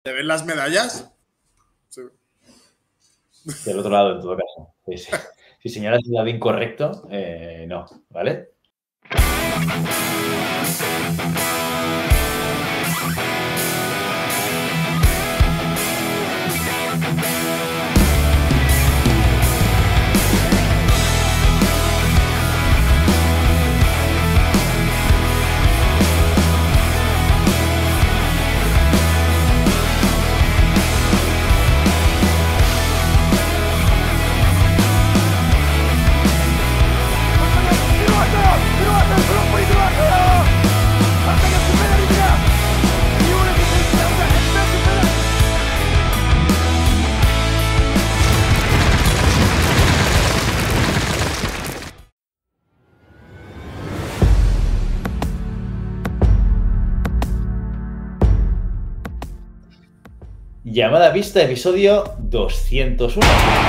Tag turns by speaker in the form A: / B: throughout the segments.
A: ¿Te ven las medallas? Sí.
B: Del otro lado, en todo caso. Sí. Si señalas el lado incorrecto, no, ¿vale? Llamada Vista, episodio 201.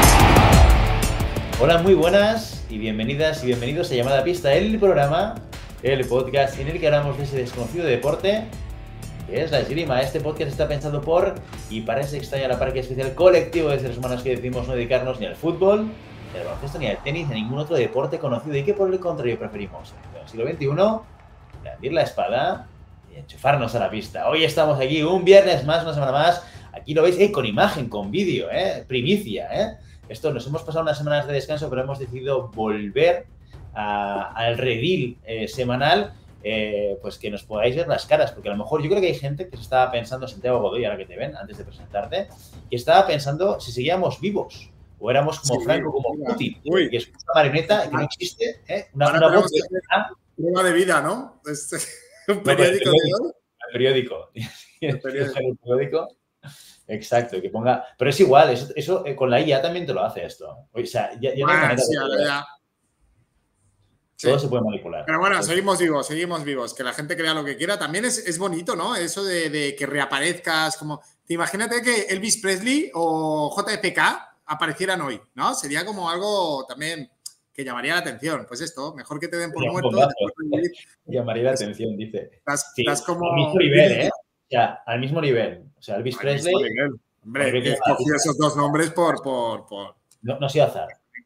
B: Hola, muy buenas y bienvenidas y bienvenidos a Llamada Pista, el programa, el podcast en el que hablamos de ese desconocido deporte que es la esgrima. Este podcast está pensado por y para ese extraño a la par que especial colectivo de seres humanos que decidimos no dedicarnos ni al fútbol, ni al baloncesto, ni al tenis, ni a ningún otro deporte conocido y que por el contrario preferimos en el siglo XXI blandir la espada y enchufarnos a la pista. Hoy estamos aquí un viernes más, una semana más. Aquí lo veis con imagen, con vídeo, primicia. Esto nos hemos pasado unas semanas de descanso, pero hemos decidido volver al redil semanal, pues que nos podáis ver las caras, porque a lo mejor yo creo que hay gente que se estaba pensando, Santiago Godoy, ahora que te ven, antes de presentarte, que estaba pensando si seguíamos vivos o éramos como Franco, como Putin, que es una marioneta que no existe, una voz de...
A: Prueba de vida, ¿no? Un periódico de hoy.
B: El periódico. Exacto, que ponga... Pero es igual, eso con la IA también te lo hace esto. O sea, ya no hay manera de... Todo se puede manipular.
A: Pero bueno, seguimos vivos. Que la gente crea lo que quiera. También es bonito, ¿no? Eso de que reaparezcas como... Imagínate que Elvis Presley o JFK aparecieran hoy, ¿no? Sería como algo también que llamaría la atención. Pues esto, mejor que te den por muerto.
B: Llamaría la atención, dice.
A: Estás como...
B: Al mismo nivel, ¿eh? O sea, al mismo nivel. O sea, Elvis Presley...
A: Hombre, he escogido esos dos nombres por...
B: No soy azar.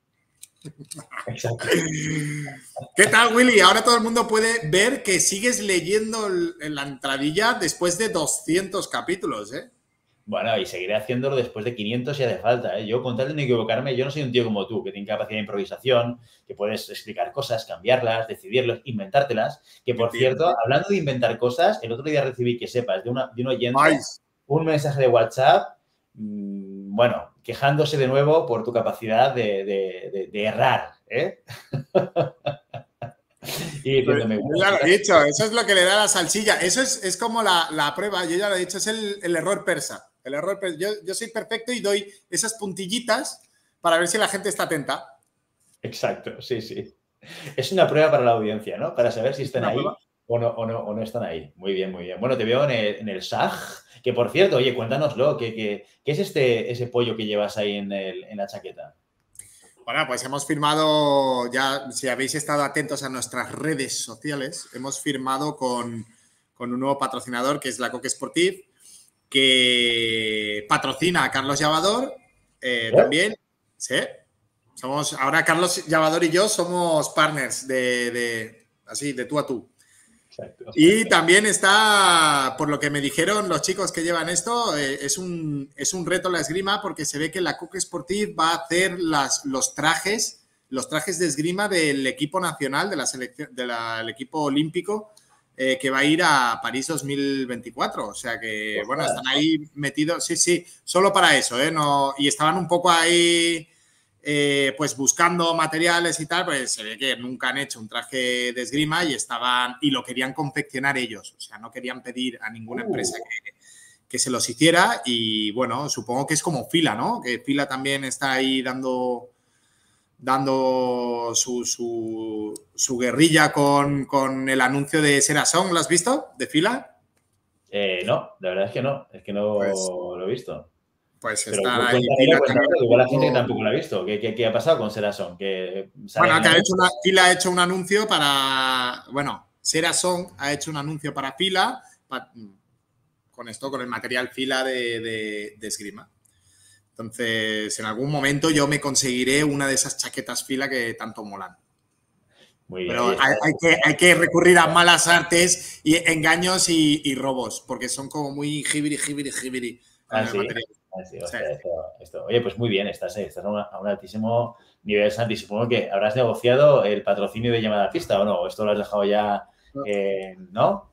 B: Exacto.
A: ¿Qué tal, Willy? Ahora todo el mundo puede ver que sigues leyendo en la entradilla después de 200 capítulos, ¿eh?
B: Bueno, y seguiré haciéndolo después de 500 si hace falta, ¿eh? Yo, con tal de no equivocarme, yo no soy un tío como tú, que tiene capacidad de improvisación, que puedes explicar cosas, cambiarlas, decidirlas, inventártelas. Que, por cierto, hablando de inventar cosas, el otro día recibí, que sepas, de un oyente, un mensaje de WhatsApp, bueno, quejándose de nuevo por tu capacidad de errar, ¿eh? Y diciéndome,
A: yo ya lo he dicho, eso es lo que le da la salsilla. Eso es como la prueba, yo ya lo he dicho, es el error persa. El error persa. Yo soy perfecto y doy esas puntillitas para ver si la gente está atenta.
B: Exacto, sí. Es una prueba para la audiencia, ¿no? Para saber si están ahí o no están ahí. Muy bien. Bueno, te veo en el SAG, que por cierto, oye, cuéntanoslo, ¿qué es ese pollo que llevas ahí en la chaqueta?
A: Bueno, pues hemos firmado, ya si habéis estado atentos a nuestras redes sociales, hemos firmado con un nuevo patrocinador que es la Coque Sportif, que patrocina a Carlos Llavador también. Sí. Ahora Carlos Llavador y yo somos partners de tú a tú.
B: Exacto.
A: Y también está, por lo que me dijeron los chicos que llevan esto, es un reto la esgrima, porque se ve que la Coque Sportif va a hacer los trajes de esgrima del equipo nacional, de la selección, del equipo olímpico, que va a ir a París 2024. O sea que, bueno, están ahí metidos, sí, solo para eso, ¿eh? No, y estaban un poco ahí... pues buscando materiales y tal, pues se ve que nunca han hecho un traje de esgrima y lo querían confeccionar ellos. O sea, no querían pedir a ninguna empresa que se los hiciera. Y bueno, supongo que es como Fila, ¿no? Que Fila también está ahí dando su guerrilla con el anuncio de Serasong. ¿Lo has visto? ¿De Fila?
B: No, la verdad es que no. Es que no lo he visto.
A: Pues
B: pero
A: está ahí.
B: Igual la gente que tampoco lo ha visto. ¿Qué ha pasado con Serasong?
A: Bueno, Fila ha hecho un anuncio para... Bueno, Serasong ha hecho un anuncio para Fila con el material fila de esgrima. Entonces, en algún momento yo me conseguiré una de esas chaquetas fila que tanto molan.
B: Muy bien.
A: Pero hay que recurrir a malas artes y engaños y robos, porque son como muy jibiri.
B: Sí. O sea, oye, pues muy bien, estás a un altísimo nivel, Santi. Supongo que habrás negociado el patrocinio de llamada a pista, ¿o no? ¿O esto lo has dejado ya? No.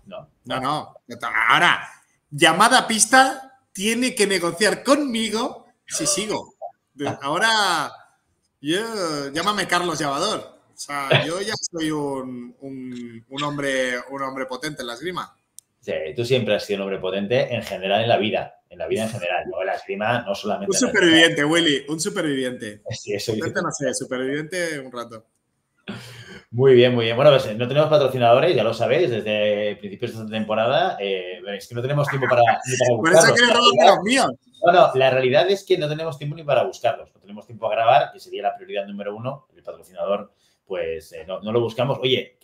A: Ahora, llamada a pista tiene que negociar conmigo si sigo. Ahora, llámame Carlos Llavador. O sea, yo ya soy un hombre potente en la esgrima.
B: Sí, tú siempre has sido un hombre potente en general en la vida en general, no en la esgrima, no solamente.
A: Un superviviente, Willy, un superviviente.
B: Sí, eso
A: no sé, superviviente un rato.
B: Muy bien. Bueno, pues no tenemos patrocinadores, ya lo sabéis, desde principios de esta temporada. Es que no tenemos tiempo para buscarlos.
A: Por eso quieres robarme los míos.
B: No, la realidad es que no tenemos tiempo ni para buscarlos. No tenemos tiempo a grabar, que sería la prioridad número 1. El patrocinador, pues no lo buscamos. Oye,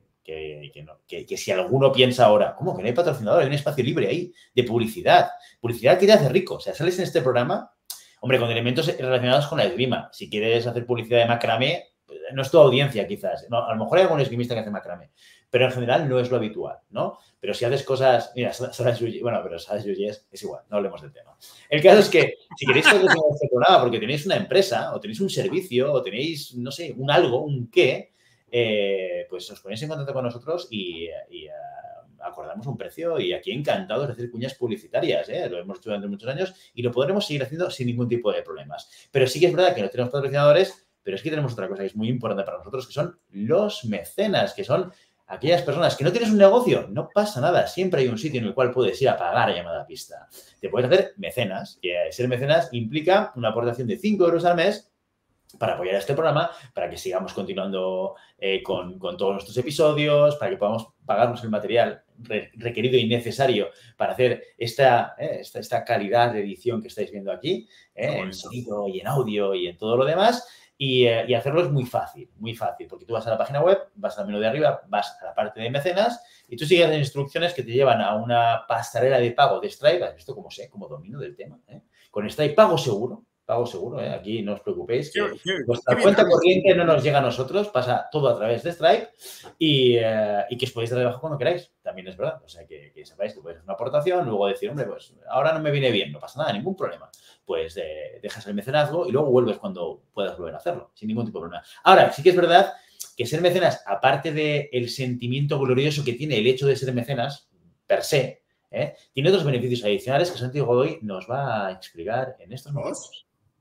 B: que si alguno piensa ahora, ¿cómo que no hay patrocinador? Hay un espacio libre ahí de publicidad. Publicidad que te hace rico. O sea, sales en este programa, hombre, con elementos relacionados con la esgrima. Si quieres hacer publicidad de macramé, no es tu audiencia quizás. No, a lo mejor hay algún esgrimista que hace macramé, pero en general no es lo habitual, ¿no? Pero si haces cosas... Mira, Sara Yuyi, bueno, pero Sara Yuyi es igual, no hablemos del tema. El caso es que si queréis patrocinar este programa porque tenéis una empresa o tenéis un servicio o tenéis, no sé, un algo, un qué, pues os ponéis en contacto con nosotros y acordamos un precio y aquí encantados de hacer cuñas publicitarias, lo hemos hecho durante muchos años y lo podremos seguir haciendo sin ningún tipo de problemas. Pero sí que es verdad que no tenemos patrocinadores, pero es que tenemos otra cosa que es muy importante para nosotros, que son los mecenas, que son aquellas personas que no tienes un negocio, no pasa nada, siempre hay un sitio en el cual puedes ir a pagar a llamada a pista. Te puedes hacer mecenas, que ser mecenas implica una aportación de 5 euros al mes para apoyar a este programa, para que sigamos continuando con todos nuestros episodios, para que podamos pagarnos el material requerido y necesario para hacer esta calidad de edición que estáis viendo aquí, en sonido y en audio y en todo lo demás. Y hacerlo es muy fácil, porque tú vas a la página web, vas al menú de arriba, vas a la parte de mecenas y tú sigues las instrucciones que te llevan a una pasarela de pago de Stripe. ¿Esto como domino del tema? Con Stripe pago seguro, aquí no os preocupéis, que vuestra cuenta corriente no nos llega a nosotros, pasa todo a través de Stripe y que os podéis dar de baja cuando queráis, también es verdad. O sea, que sepáis que podéis hacer una aportación, luego decir, hombre, pues ahora no me viene bien, no pasa nada, ningún problema. Pues dejas el mecenazgo y luego vuelves cuando puedas volver a hacerlo, sin ningún tipo de problema. Ahora, sí que es verdad que ser mecenas, aparte del sentimiento glorioso que tiene el hecho de ser mecenas, per se, tiene otros beneficios adicionales que Santi Godoy nos va a explicar en estos momentos.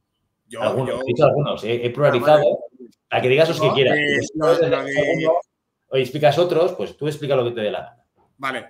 B: Algunos, he pluralizado, a que digas los que quieras. O explicas otros, pues tú explica lo que te dé la gana.
A: Vale.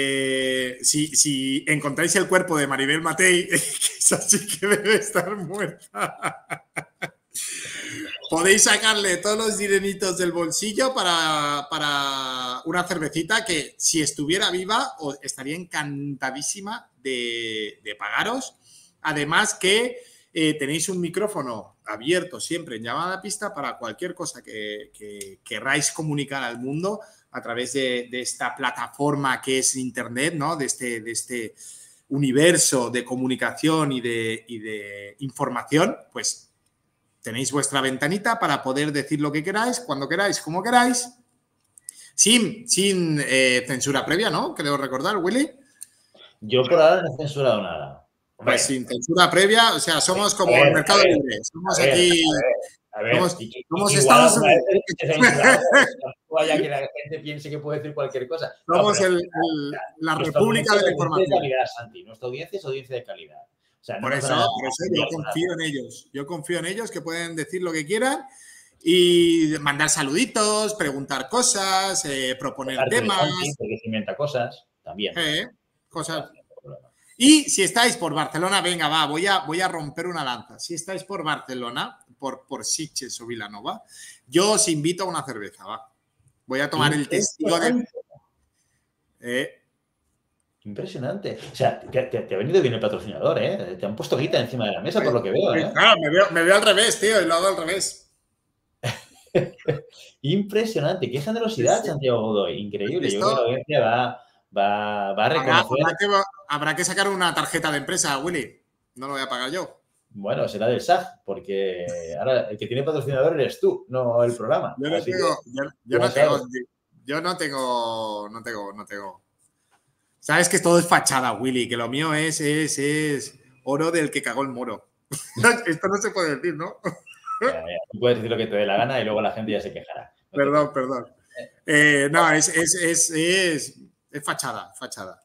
A: Si encontráis el cuerpo de Maribel Matei, que esa sí que debe estar muerta, podéis sacarle todos los dineritos del bolsillo para una cervecita que, si estuviera viva, estaría encantadísima de pagaros. Además que tenéis un micrófono abierto siempre en llamada a pista para cualquier cosa que querráis comunicar al mundo a través de esta plataforma que es Internet, ¿no? De este universo de comunicación y de información. Pues tenéis vuestra ventanita para poder decir lo que queráis, cuando queráis, como queráis, sin censura previa, ¿no? Creo recordar, Willy.
B: Yo por ahora no he censurado nada.
A: Pues sin censura previa, o sea, somos como el Mercado Libre. Somos aquí... Somos Estados Unidos.
B: Vaya que la gente piense que puede decir cualquier cosa.
A: Somos la República de la Información.
B: Calidad, Santi. Nuestra audiencia es audiencia de calidad. O sea,
A: por eso yo confío en ellos. Yo confío en ellos, que pueden decir lo que quieran y mandar saluditos, preguntar cosas, proponer temas.
B: Porque se inventa cosas también.
A: Cosas. Y si estáis por Barcelona, venga, va, voy a romper una lanza. Si estáis por Barcelona, por Sitges o Vilanova, yo os invito a una cerveza, va. Voy a tomar el testigo de...
B: Impresionante. O sea, te ha venido bien el patrocinador, ¿eh? Te han puesto guita encima de la mesa por lo que veo, ¿eh?
A: Claro, me veo al revés, tío, y lo hago al revés.
B: Impresionante. Qué generosidad, Santiago Godoy. Increíble. Yo creo que la audiencia va a reconocer.
A: habrá que sacar una tarjeta de empresa, Willy. No lo voy a pagar yo.
B: Bueno, será del SAG, porque ahora el que tiene patrocinador eres tú, no el programa.
A: Yo no tengo. Sabes que todo es fachada, Willy, que lo mío es oro del que cagó el moro. Esto no se puede decir, ¿no?
B: Tú puedes decir lo que te dé la gana y luego la gente ya se quejará.
A: Perdón. No, es fachada.
B: Fachada.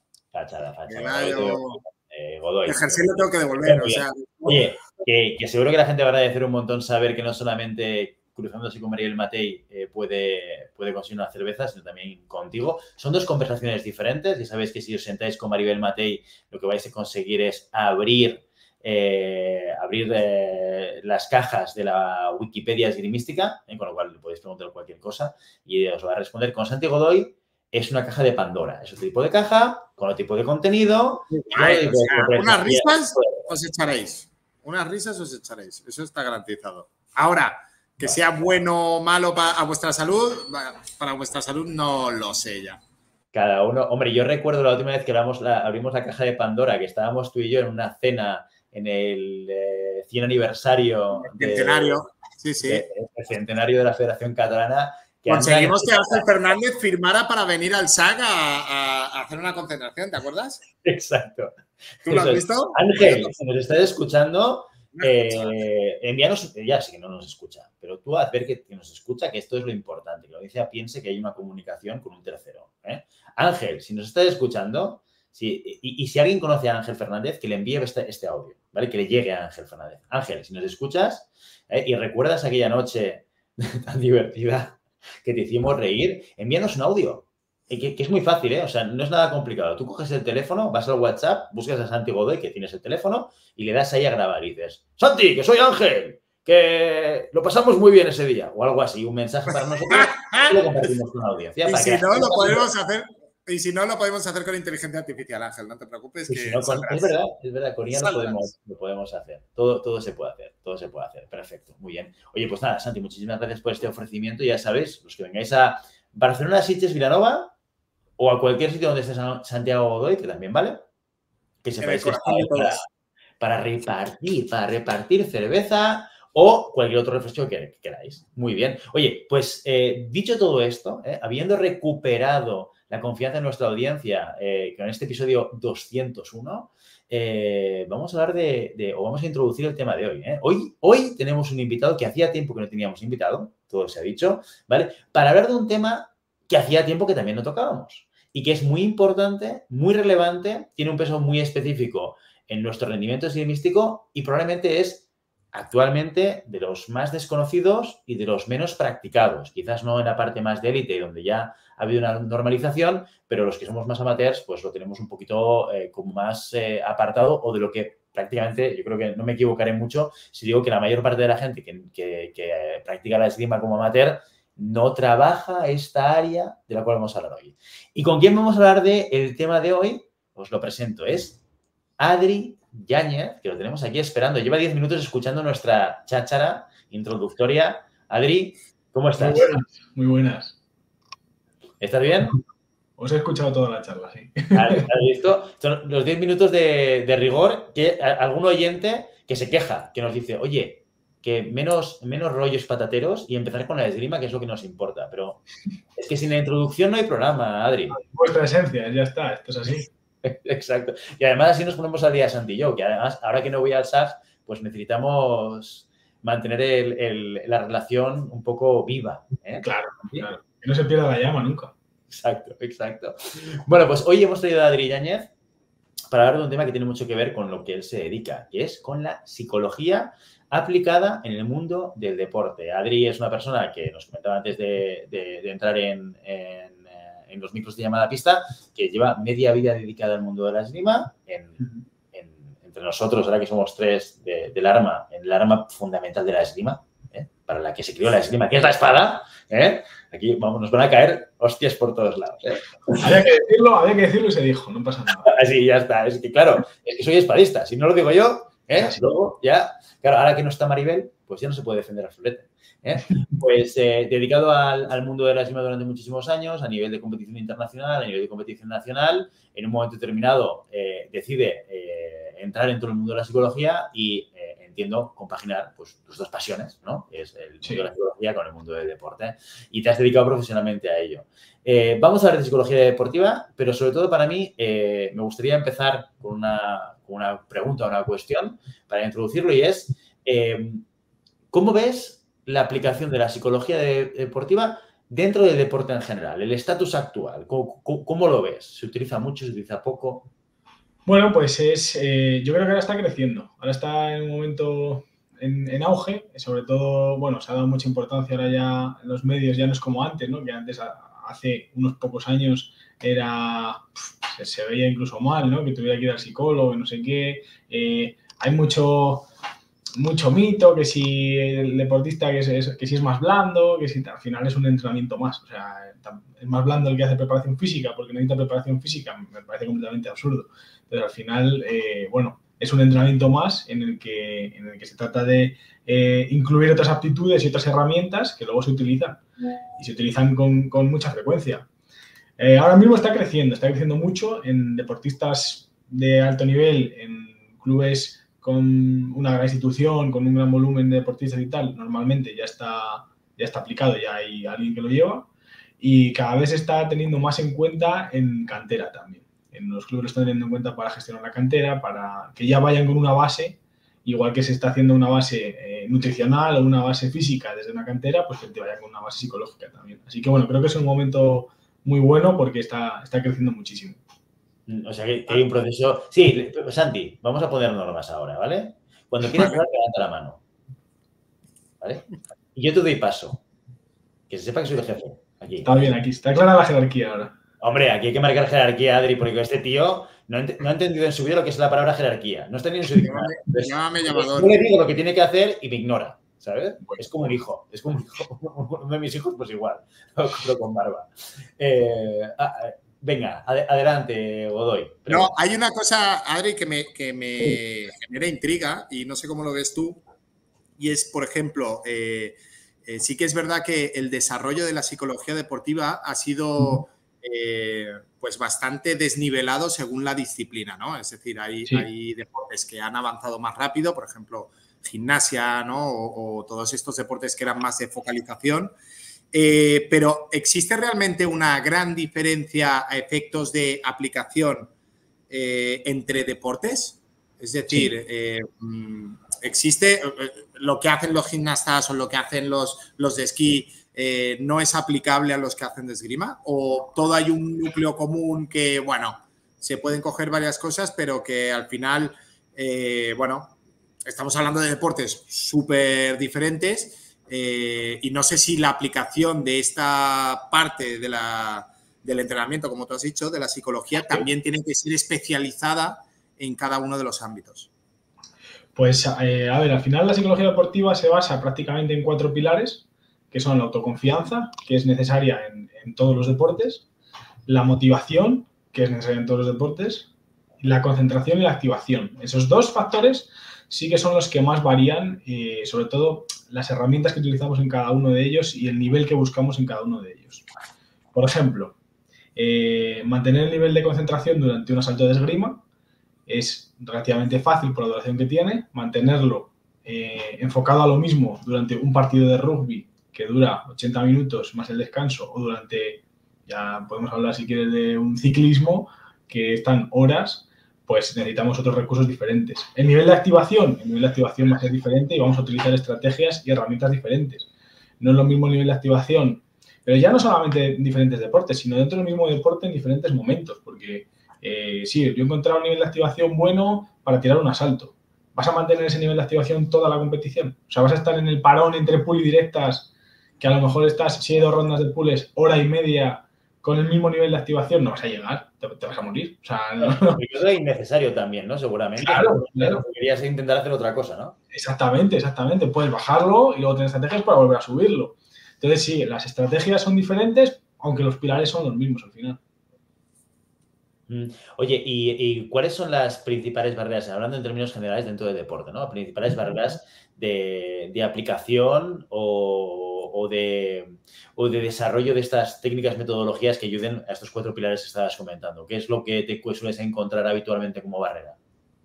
A: Godoy. El jersey lo tengo que devolver, o sea.
B: Oye, que seguro que la gente va a agradecer un montón saber que no solamente cruzándose con Maribel Matei puede conseguir una cerveza, sino también contigo. Son dos conversaciones diferentes y sabéis que si os sentáis con Maribel Matei lo que vais a conseguir es abrir las cajas de la Wikipedia esgrimística, con lo cual podéis preguntar cualquier cosa y os va a responder. Con Santi Godoy es una caja de Pandora. Es otro tipo de caja, con otro tipo de contenido.
A: Unas risas os echaréis. Eso está garantizado. Ahora, que sea bueno o malo a vuestra salud, para vuestra salud no lo sé ya.
B: Cada uno. Hombre, yo recuerdo la última vez que abrimos la caja de Pandora, que estábamos tú y yo en una cena en el 100 aniversario.
A: Centenario. Sí.
B: El centenario de la Federación Catalana.
A: Conseguimos que Ángel Fernández firmara para venir al SAC a hacer una concentración, ¿te acuerdas?
B: Exacto.
A: ¿Tú lo has visto?
B: Ángel, si nos estás escuchando, envíanos, ya sé que no nos escucha, pero tú haz ver que nos escucha, que esto es lo importante, que la audiencia piense que hay una comunicación con un tercero. Ángel, si nos estás escuchando, y si alguien conoce a Ángel Fernández, que le envíe este audio, ¿vale? Que le llegue a Ángel Fernández. Ángel, si nos escuchas y recuerdas aquella noche tan divertida que te hicimos reír, envíanos un audio. Que es muy fácil, O sea, no es nada complicado. Tú coges el teléfono, vas al WhatsApp, buscas a Santi Godoy, que tienes el teléfono, y le das ahí a grabar y dices, Santi, que soy Ángel, que lo pasamos muy bien ese día, o algo así, un mensaje para nosotros, y lo compartimos con la audiencia.
A: Y si no, lo podemos hacer. Y si no, lo podemos hacer con inteligencia artificial, Ángel, no te preocupes. Que
B: si no, es verdad, con ella lo podemos hacer. Todo se puede hacer, perfecto, muy bien. Oye, pues nada, Santi, muchísimas gracias por este ofrecimiento. Ya sabéis, los que vengáis a Barcelona, Sitges, Vilanova o a cualquier sitio donde esté Santiago Godoy, que también vale, que sepáis que para repartir cerveza o cualquier otro refresco que queráis. Muy bien. Oye, pues dicho todo esto, habiendo recuperado la confianza en nuestra audiencia con este episodio 201, vamos a hablar vamos a introducir el tema de hoy. Hoy tenemos un invitado que hacía tiempo que no teníamos invitado, todo se ha dicho, ¿vale? Para hablar de un tema que hacía tiempo que también no tocábamos y que es muy importante, muy relevante, tiene un peso muy específico en nuestro rendimiento esgrimístico y probablemente es actualmente de los más desconocidos y de los menos practicados. Quizás no en la parte más de élite, donde ya ha habido una normalización, pero los que somos más amateurs, pues lo tenemos un poquito como más apartado o de lo que prácticamente, yo creo que no me equivocaré mucho si digo que la mayor parte de la gente que practica la esgrima como amateur no trabaja esta área de la cual vamos a hablar hoy. ¿Y con quién vamos a hablar del tema de hoy? Os lo presento, es Adri Yáñez, que lo tenemos aquí esperando. Lleva 10 minutos escuchando nuestra cháchara introductoria. Adri, ¿cómo estás?
C: Muy buenas.
B: ¿Estás bien?
C: Os he escuchado toda la charla, sí.
B: ¿Has visto? Son los 10 minutos de rigor que algún oyente que se queja, que nos dice, oye, que menos rollos patateros y empezar con la esgrima, que es lo que nos importa. Pero es que sin la introducción no hay programa, Adri.
C: Vuestra esencia, ya está, esto es así.
B: Exacto. Y además así nos ponemos al día Santi y yo, que además ahora que no voy al SAG, pues necesitamos mantener la relación un poco viva.
C: Claro, claro. Que no se pierda la llama nunca.
B: Exacto. Bueno, pues hoy hemos traído a Adri Yáñez para hablar de un tema que tiene mucho que ver con lo que él se dedica, que es con la psicología aplicada en el mundo del deporte. Adri es una persona que nos comentaba antes de entrar en los micros de llamada a pista, que lleva media vida dedicada al mundo de la esgrima, entre nosotros, ahora que somos tres del arma, en el arma fundamental de la esgrima, para la que se creó la esgrima, que es la espada, aquí nos van a caer hostias por todos lados.
C: Había que decirlo y se dijo, no pasa nada.
B: Así, ya está. Es que, claro, es que soy espadista. Si no lo digo yo, Luego ya, claro, ahora que no está Maribel, pues ya no se puede defender al florete. Pues dedicado al mundo de la esgrima durante muchísimos años, a nivel de competición internacional, a nivel de competición nacional, en un momento determinado decide entrar en todo el mundo de la psicología y entiendo compaginar pues tus dos pasiones, ¿no? Es el mundo de la psicología con el mundo del deporte, y te has dedicado profesionalmente a ello. Vamos a hablar de psicología deportiva, pero sobre todo para mí me gustaría empezar con una pregunta, una cuestión para introducirlo, y es ¿cómo ves la aplicación de la psicología deportiva dentro del deporte en general, el estatus actual? ¿Cómo lo ves? ¿Se utiliza mucho, se utiliza poco?
C: Bueno, pues yo creo que ahora está creciendo. Ahora está en un momento en auge. Sobre todo, bueno, se ha dado mucha importancia ahora ya en los medios. Ya no es como antes, ¿no? Que antes, hace unos pocos años, se veía incluso mal, ¿no? Que tuviera que ir al psicólogo, no sé qué. Hay mucho mito que si el deportista que si es más blando, que si al final es un entrenamiento más. O sea, es más blando el que hace preparación física porque necesita preparación física. Me parece completamente absurdo. Pero al final, es un entrenamiento más en el que se trata de incluir otras aptitudes y otras herramientas que luego se utilizan. Y se utilizan con mucha frecuencia. Ahora mismo está creciendo mucho en deportistas de alto nivel, en clubes con una gran institución, con un gran volumen de deportistas y tal. Normalmente ya está aplicado, ya hay alguien que lo lleva, y cada vez se está teniendo más en cuenta en cantera también. En los clubes lo están teniendo en cuenta para gestionar la cantera, para que ya vayan con una base, igual que se está haciendo una base nutricional o una base física desde una cantera, pues que te vaya con una base psicológica también. Así que bueno, creo que es un momento muy bueno porque está creciendo muchísimo.
B: O sea, que hay un proceso... Sí, Santi, vamos a poner normas ahora, ¿vale? Cuando quieras hablar, levanta la mano. ¿Vale? Y yo te doy paso. Que se sepa que soy el jefe. Aquí.
C: Está bien, aquí está clara la jerarquía ahora.
B: Hombre, aquí hay que marcar jerarquía, Adri, porque este tío no ha entendido en su vida lo que es la palabra jerarquía. No está ni en su diccionario.
A: Llámame llamador.
B: Yo le digo lo que tiene que hacer y me ignora, ¿sabes? Es como un hijo. Es como un hijo. Uno de mis hijos, pues igual. Pero con barba. Venga, adelante, Godoy.
A: No, hay una cosa, Adri, que me genera intriga y no sé cómo lo ves tú. Y es, por ejemplo, sí que es verdad que el desarrollo de la psicología deportiva ha sido pues bastante desnivelado según la disciplina, ¿no? Es decir, hay deportes que han avanzado más rápido, por ejemplo, gimnasia, ¿no? O todos estos deportes que eran más de focalización. Pero ¿existe realmente una gran diferencia a efectos de aplicación entre deportes? Es decir, ¿existe lo que hacen los gimnastas o lo que hacen los de esquí no es aplicable a los que hacen de esgrima? ¿O todo hay un núcleo común que, bueno, se pueden coger varias cosas, pero que al final, bueno, estamos hablando de deportes súper diferentes? Y no sé si la aplicación de esta parte del entrenamiento, como tú has dicho, de la psicología, también tiene que ser especializada en cada uno de los ámbitos.
C: Pues, a ver, al final la psicología deportiva se basa prácticamente en 4 pilares, que son la autoconfianza, que es necesaria en todos los deportes, la motivación, que es necesaria en todos los deportes, y la concentración y la activación. Esos 2 factores sí que son los que más varían, sobre todo las herramientas que utilizamos en cada uno de ellos y el nivel que buscamos en cada uno de ellos. Por ejemplo, mantener el nivel de concentración durante un asalto de esgrima es relativamente fácil por la duración que tiene. Mantenerlo enfocado a lo mismo durante un partido de rugby que dura 80 minutos más el descanso, o durante, ya podemos hablar si quieres de un ciclismo que están horas, pues necesitamos otros recursos diferentes. El nivel de activación va a ser diferente y vamos a utilizar estrategias y herramientas diferentes. No es lo mismo el nivel de activación, pero ya no solamente en diferentes deportes, sino dentro del mismo deporte en diferentes momentos, porque sí, yo he encontrado un nivel de activación bueno para tirar un asalto. ¿Vas a mantener ese nivel de activación toda la competición? O sea, ¿vas a estar en el parón entre pool y directas, que a lo mejor estás, si hay 2 rondas de pools, hora y media con el mismo nivel de activación? No vas a llegar, te vas a morir. O sea, no.
B: Eso es innecesario también, ¿no? Seguramente.
C: Claro.
B: Querías intentar hacer otra cosa, ¿no?
C: Exactamente. Puedes bajarlo y luego tener estrategias para volver a subirlo. Entonces, sí, las estrategias son diferentes, aunque los pilares son los mismos al final.
B: Oye, ¿y cuáles son las principales barreras, hablando en términos generales dentro del deporte, ¿no? Principales barreras de aplicación o de desarrollo de estas técnicas, metodologías que ayuden a estos 4 pilares que estabas comentando? ¿Qué es lo que te sueles encontrar habitualmente como barrera?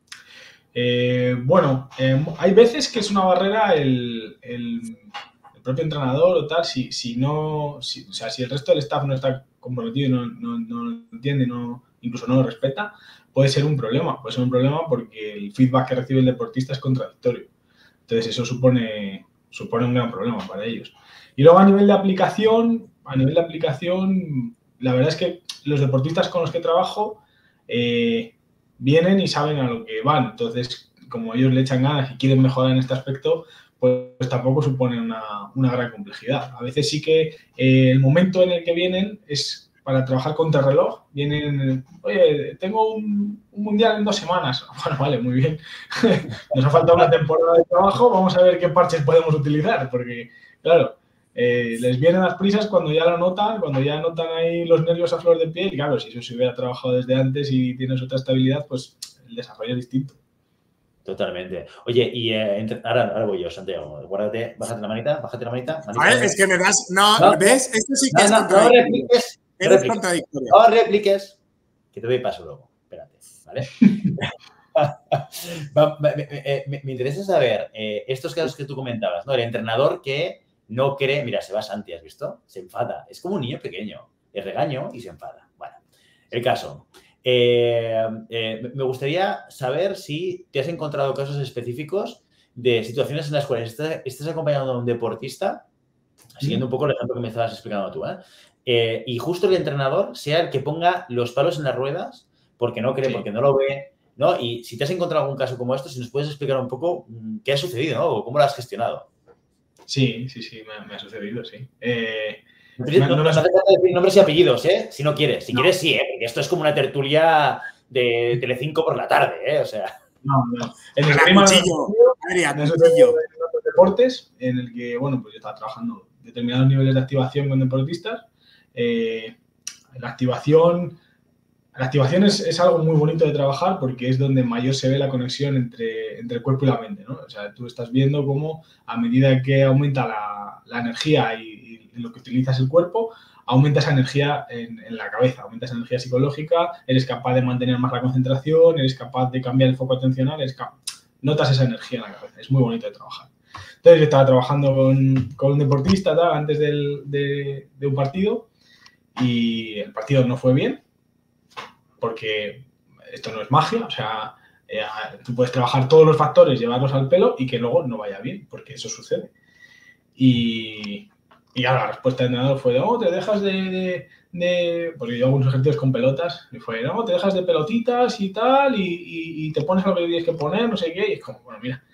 C: Bueno, hay veces que es una barrera el propio entrenador o tal, o sea, si el resto del staff no está comprometido y no lo entiende, incluso no lo respeta, puede ser un problema. Puede ser un problema porque el feedback que recibe el deportista es contradictorio. Entonces eso supone un gran problema para ellos. Y luego a nivel de aplicación, la verdad es que los deportistas con los que trabajo vienen y saben a lo que van. Entonces, como ellos le echan ganas y quieren mejorar en este aspecto, pues tampoco supone una gran complejidad. A veces sí que el momento en el que vienen es para trabajar contrarreloj. Vienen, oye, tengo un mundial en 2 semanas. Bueno, vale, muy bien. Nos ha faltado una temporada de trabajo, vamos a ver qué parches podemos utilizar, porque, claro, les vienen las prisas cuando ya lo notan, cuando ya notan ahí los nervios a flor de piel. Y claro, si eso se hubiera trabajado desde antes y tienes otra estabilidad, pues el desarrollo es distinto.
B: Totalmente. Oye, y ahora voy yo, Santiago. Guárdate, bájate la manita.
A: A ver, es que me das... No, ¿ves? Esto sí que es contradictorio.
B: No repliques. No repliques. Que te doy paso luego. Espérate, ¿vale? Me interesa saber estos casos que tú comentabas, ¿no? El entrenador que no cree... Mira, se va Santi, ¿has visto? Se enfada. Es como un niño pequeño. Le regaño y se enfada. Bueno, el caso... me gustaría saber si te has encontrado casos específicos de situaciones en las cuales estás acompañando a un deportista, siguiendo un poco el ejemplo que me estabas explicando tú, y justo el entrenador sea el que ponga los palos en las ruedas porque no cree, porque no lo ve, ¿no? Y si te has encontrado algún caso como esto, si nos puedes explicar un poco qué ha sucedido, ¿no? O cómo lo has gestionado.
C: Sí, me ha sucedido, sí.
B: No hace falta decir nombres y apellidos, ¿eh? Si no quieres. Si quieres, sí, ¿eh? Porque esto es como una tertulia de Telecinco por la tarde, ¿eh? O sea...
C: No. En el otros deportes, en el que, bueno, pues yo estaba trabajando determinados niveles de activación con deportistas. La activación es algo muy bonito de trabajar porque es donde mayor se ve la conexión entre el cuerpo y la mente, ¿no? O sea, tú estás viendo cómo a medida que aumenta la energía y lo que utilizas el cuerpo, aumenta esa energía en la cabeza, aumenta esa energía psicológica, eres capaz de mantener más la concentración, eres capaz de cambiar el foco atencional, notas esa energía en la cabeza, es muy bonito de trabajar. Entonces yo estaba trabajando con un deportista antes de un partido y el partido no fue bien porque esto no es magia, o sea, tú puedes trabajar todos los factores, llevarlos al pelo y que luego no vaya bien, porque eso sucede. Y ahora la respuesta del entrenador fue, no, te dejas porque yo hago unos ejercicios con pelotas, y fue, no, te dejas de pelotitas y tal, y te pones lo que tienes que poner, no sé qué, y es como, bueno, mira,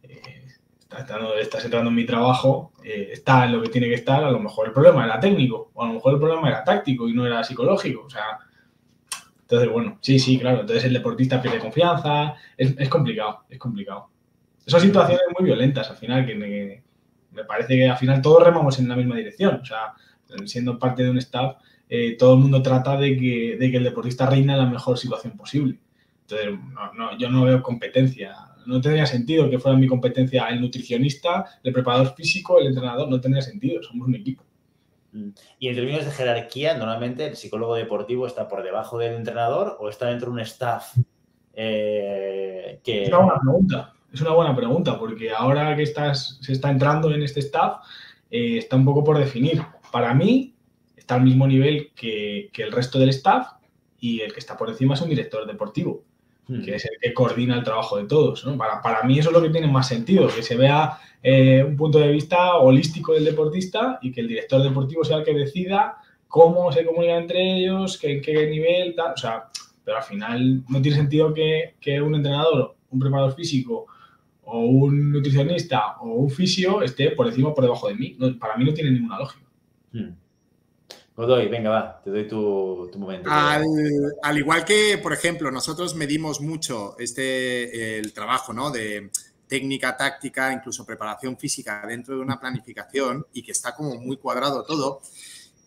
C: estás entrando en mi trabajo, está en lo que tiene que estar, a lo mejor el problema era técnico, o a lo mejor el problema era táctico y no era psicológico, o sea, entonces, bueno, sí, claro, entonces el deportista pierde confianza, es complicado. Son situaciones muy violentas, al final, que me parece que al final todos remamos en la misma dirección, o sea, siendo parte de un staff, todo el mundo trata de que el deportista reine en la mejor situación posible. Entonces, yo no veo competencia, no tendría sentido que fuera mi competencia el nutricionista, el preparador físico, el entrenador, no tendría sentido, somos un equipo.
B: Y en términos de jerarquía, normalmente el psicólogo deportivo está por debajo del entrenador o está dentro de un staff que...
C: Es una buena pregunta, porque ahora que se está entrando en este staff, está un poco por definir. Para mí, está al mismo nivel que el resto del staff y el que está por encima es un director deportivo, que es el que coordina el trabajo de todos, ¿no? Para mí eso es lo que tiene más sentido, que se vea un punto de vista holístico del deportista y que el director deportivo sea el que decida cómo se comunican entre ellos, en qué nivel, tal. O sea, pero al final no tiene sentido que un entrenador, un preparador físico o un nutricionista o un fisio esté por encima o por debajo de mí. No, para mí no tiene ninguna lógica.
B: Godoy, venga, va, te doy tu momento.
A: Al igual que, por ejemplo, nosotros medimos mucho el trabajo, ¿no? De técnica, táctica, incluso preparación física dentro de una planificación y que está como muy cuadrado todo.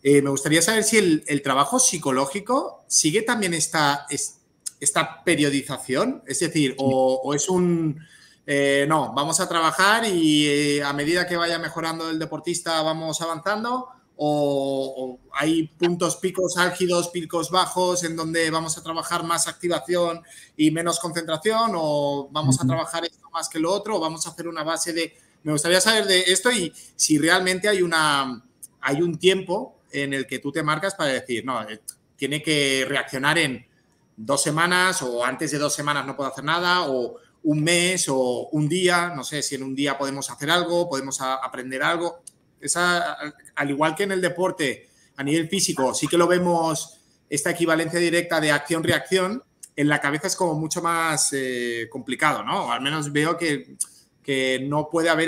A: Me gustaría saber si el trabajo psicológico sigue también esta periodización, es decir, o es no, vamos a trabajar y a medida que vaya mejorando el deportista vamos avanzando, o hay puntos picos álgidos, picos bajos en donde vamos a trabajar más activación y menos concentración, o vamos a trabajar esto más que lo otro, o vamos a hacer una base de... Me gustaría saber de esto y si realmente hay un tiempo en el que tú te marcas para decir, no, tiene que reaccionar en 2 semanas o antes de 2 semanas no puedo hacer nada, o un mes o un día, no sé si en un día podemos hacer algo, podemos aprender algo. Al igual que en el deporte, a nivel físico, sí que lo vemos, esta equivalencia directa de acción-reacción, en la cabeza es como mucho más complicado, ¿no? Al menos veo que no puede haber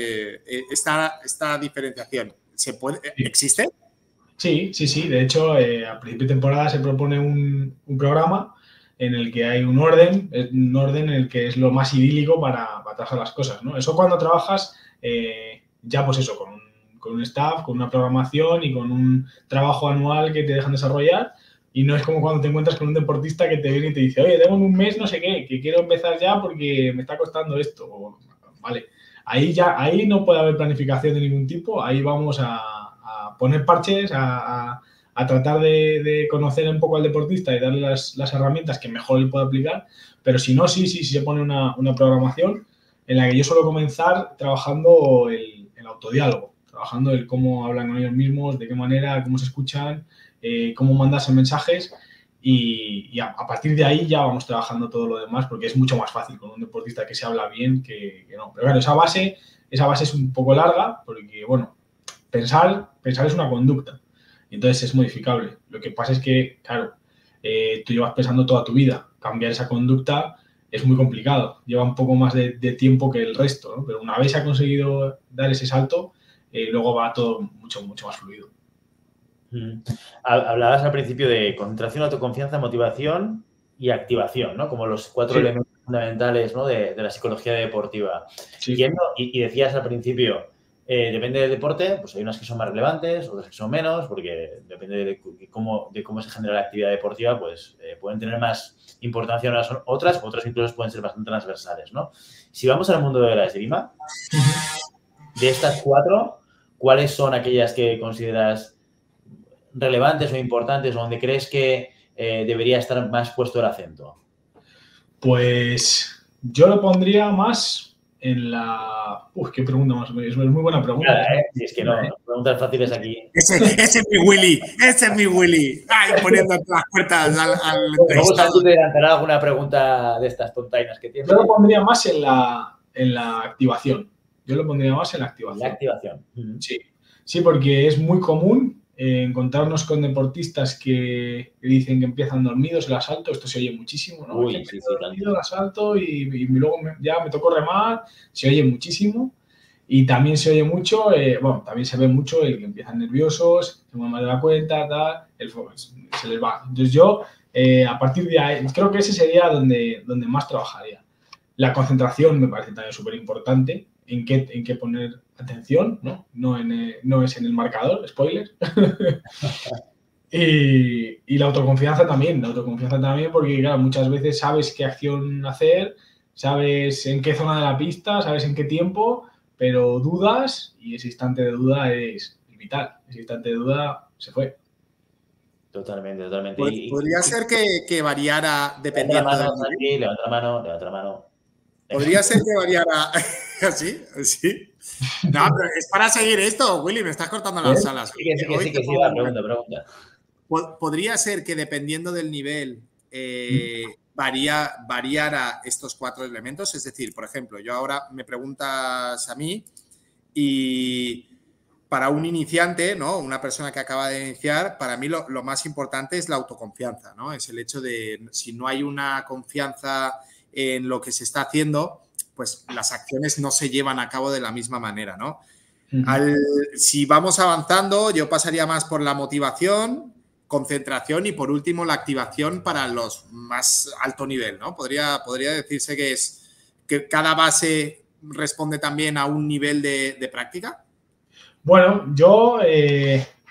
A: esta diferenciación. ¿Existe?
C: Sí. De hecho, a principio de temporada se propone un programa en el que hay un orden en el que es lo más idílico para trabajar las cosas, ¿no? Eso cuando trabajas ya pues eso, con un staff, con una programación y con un trabajo anual que te dejan desarrollar, y no es como cuando te encuentras con un deportista que te viene y te dice, oye, tengo un mes no sé qué, que quiero empezar ya porque me está costando esto. Vale, ahí no puede haber planificación de ningún tipo, ahí vamos a poner parches, a tratar de conocer un poco al deportista y darle las herramientas que mejor él pueda aplicar, pero si no, sí se pone una programación en la que yo suelo comenzar trabajando el autodiálogo, trabajando el cómo hablan con ellos mismos, de qué manera, cómo se escuchan, cómo mandarse mensajes, y a partir de ahí ya vamos trabajando todo lo demás, porque es mucho más fácil con un deportista que se habla bien que no. Pero claro, esa base es un poco larga, porque, bueno, pensar es una conducta, y entonces es modificable. Lo que pasa es que, claro, tú llevas pensando toda tu vida. Cambiar esa conducta es muy complicado. Lleva un poco más de tiempo que el resto, ¿no? Pero una vez se ha conseguido dar ese salto, luego va todo mucho más fluido.
B: Hablabas al principio de concentración, autoconfianza, motivación y activación, ¿no? Como los 4 elementos fundamentales, ¿no? de la psicología deportiva.
C: Sí.
B: Y decías al principio, depende del deporte, pues hay unas que son más relevantes, otras que son menos, porque depende de cómo se genera la actividad deportiva, pues pueden tener más importancia unas otras incluso pueden ser bastante transversales, ¿no? Si vamos al mundo de la esgrima, de estas 4, ¿cuáles son aquellas que consideras relevantes o importantes, o donde crees que debería estar más puesto el acento?
C: Pues yo lo pondría más en la... qué pregunta más. Es muy buena pregunta.
B: Nada, es que no, preguntas fáciles aquí.
A: Ese es mi Willy. Ay, poniéndote las puertas al
B: Luego Santi te adelantará alguna pregunta de estas tontainas que tienes.
C: Yo lo pondría más en la activación. La activación. Sí, porque es muy común encontrarnos con deportistas que dicen que empiezan dormidos el asalto. Esto se oye muchísimo, ¿no?
B: Uy, sí,
C: dormido el asalto y luego ya me tocó remar. Se oye muchísimo. Y también se oye mucho, también se ve mucho el que empiezan nerviosos, se mueven más de la cuenta, tal, se les va. Entonces yo, a partir de ahí, creo que ese sería donde más trabajaría. La concentración me parece también súper importante, en qué poner atención, ¿no? No es en el marcador, spoiler. Y la autoconfianza también, porque claro, muchas veces sabes qué acción hacer, sabes en qué zona de la pista, sabes en qué tiempo, pero dudas, y ese instante de duda es vital. Ese instante de duda se fue.
B: Totalmente.
A: Podría ser que variara dependiendo del nivel.
B: Levanta la mano.
A: Podría ser que variara así, sí. No, pero es para seguir esto, Willy, me estás cortando las alas.
B: Sí, la pregunta.
A: Podría ser que dependiendo del nivel variara estos 4 elementos, es decir, por ejemplo, yo ahora me preguntas a mí y para un iniciante, ¿no? Una persona que acaba de iniciar, para mí lo más importante es la autoconfianza, ¿no? Es el hecho de, si no hay una confianza en lo que se está haciendo, pues las acciones no se llevan a cabo de la misma manera, ¿no? Si vamos avanzando, yo pasaría más por la motivación, concentración y, por último, la activación para los más alto nivel, ¿no? Podría decirse que cada base responde también a un nivel de práctica.
C: Bueno, yo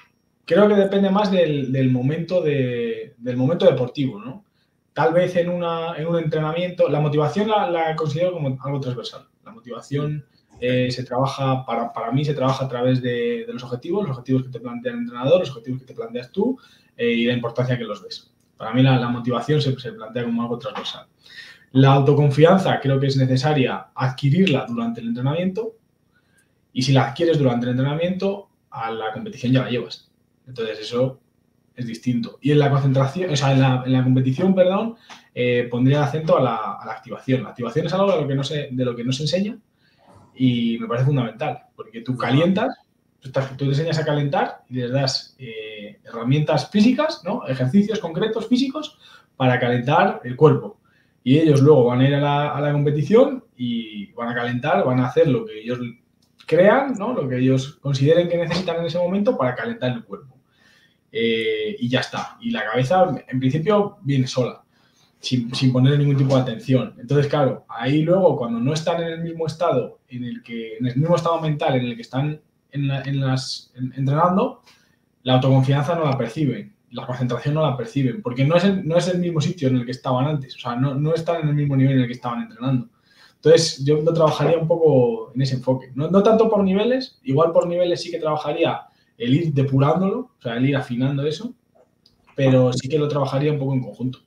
C: creo que depende más del momento deportivo, ¿no? Tal vez en un entrenamiento, la motivación la considero como algo transversal. La motivación se trabaja, para mí se trabaja a través de los objetivos que te plantea el entrenador, los objetivos que te planteas tú y la importancia que los des. Para mí la motivación se plantea como algo transversal. La autoconfianza creo que es necesaria adquirirla durante el entrenamiento y si la adquieres durante el entrenamiento, a la competición ya la llevas. Entonces eso es distinto. Y en la concentración, o sea, en la competición, perdón, pondría acento a la activación. La activación es algo de lo que no se enseña y me parece fundamental, porque tú calientas, tú te enseñas a calentar y les das herramientas físicas, ¿no? Ejercicios concretos físicos para calentar el cuerpo. Y ellos luego van a ir a la competición y van a calentar, van a hacer lo que ellos crean, ¿no? Lo que ellos consideren que necesitan en ese momento para calentar el cuerpo. Y ya está. Y la cabeza, en principio, viene sola, sin poner ningún tipo de atención. Entonces, claro, ahí luego, cuando no están en el mismo estado, en el mismo estado mental en el que están entrenando, la autoconfianza no la perciben, la concentración no la perciben, porque no es el mismo sitio en el que estaban antes, o sea, no están en el mismo nivel en el que estaban entrenando. Entonces, yo lo trabajaría un poco en ese enfoque. No tanto por niveles, igual por niveles sí que trabajaría el ir depurándolo, o sea, el ir afinando eso, pero sí que lo trabajaría un poco en conjunto.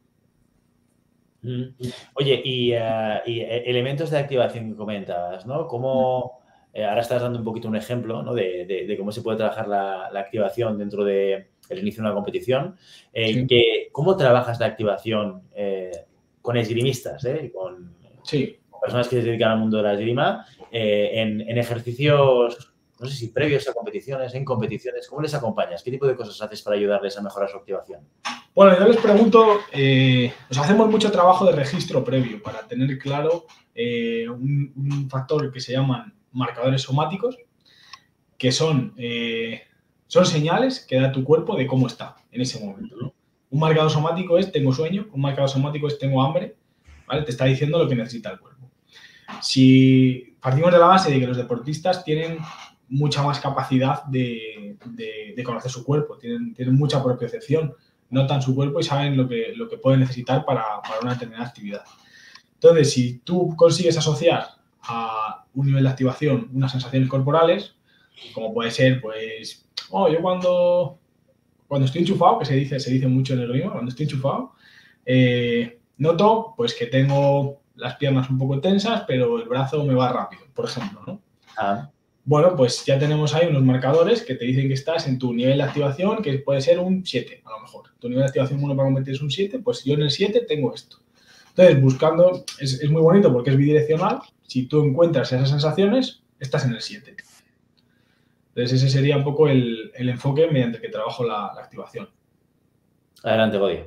B: Oye, y elementos de activación que comentabas, ¿no? ¿Cómo, ahora estás dando un poquito un ejemplo, ¿no? de cómo se puede trabajar la activación dentro del inicio de una competición.
C: Sí.
B: ¿Cómo trabajas la activación con esgrimistas, con personas que se dedican al mundo de la esgrima en ejercicios, no sé si previos a competiciones, en competiciones? ¿Cómo les acompañas? ¿Qué tipo de cosas haces para ayudarles a mejorar su activación?
C: Bueno, yo les pregunto, hacemos mucho trabajo de registro previo para tener claro un factor que se llaman marcadores somáticos, que son señales que da tu cuerpo de cómo está en ese momento, ¿no? Un marcador somático es tengo sueño, un marcador somático es tengo hambre, ¿vale? Te está diciendo lo que necesita el cuerpo. Si partimos de la base de que los deportistas tienen mucha más capacidad de conocer su cuerpo, tienen mucha propiocepción, notan su cuerpo y saben lo que pueden necesitar para una determinada actividad. Entonces, si tú consigues asociar a un nivel de activación unas sensaciones corporales, como puede ser, pues, yo cuando estoy enchufado, que se dice mucho en el ritmo, cuando estoy enchufado, noto pues que tengo las piernas un poco tensas, pero el brazo me va rápido, por ejemplo, ¿no? Bueno, pues ya tenemos ahí unos marcadores que te dicen que estás en tu nivel de activación, que puede ser un 7, a lo mejor. Tu nivel de activación 1 para competir es un 7, pues yo en el 7 tengo esto. Entonces, buscando, es muy bonito porque es bidireccional. Si tú encuentras esas sensaciones, estás en el 7. Entonces, ese sería un poco el enfoque mediante el que trabajo la activación.
B: Adelante, Godi.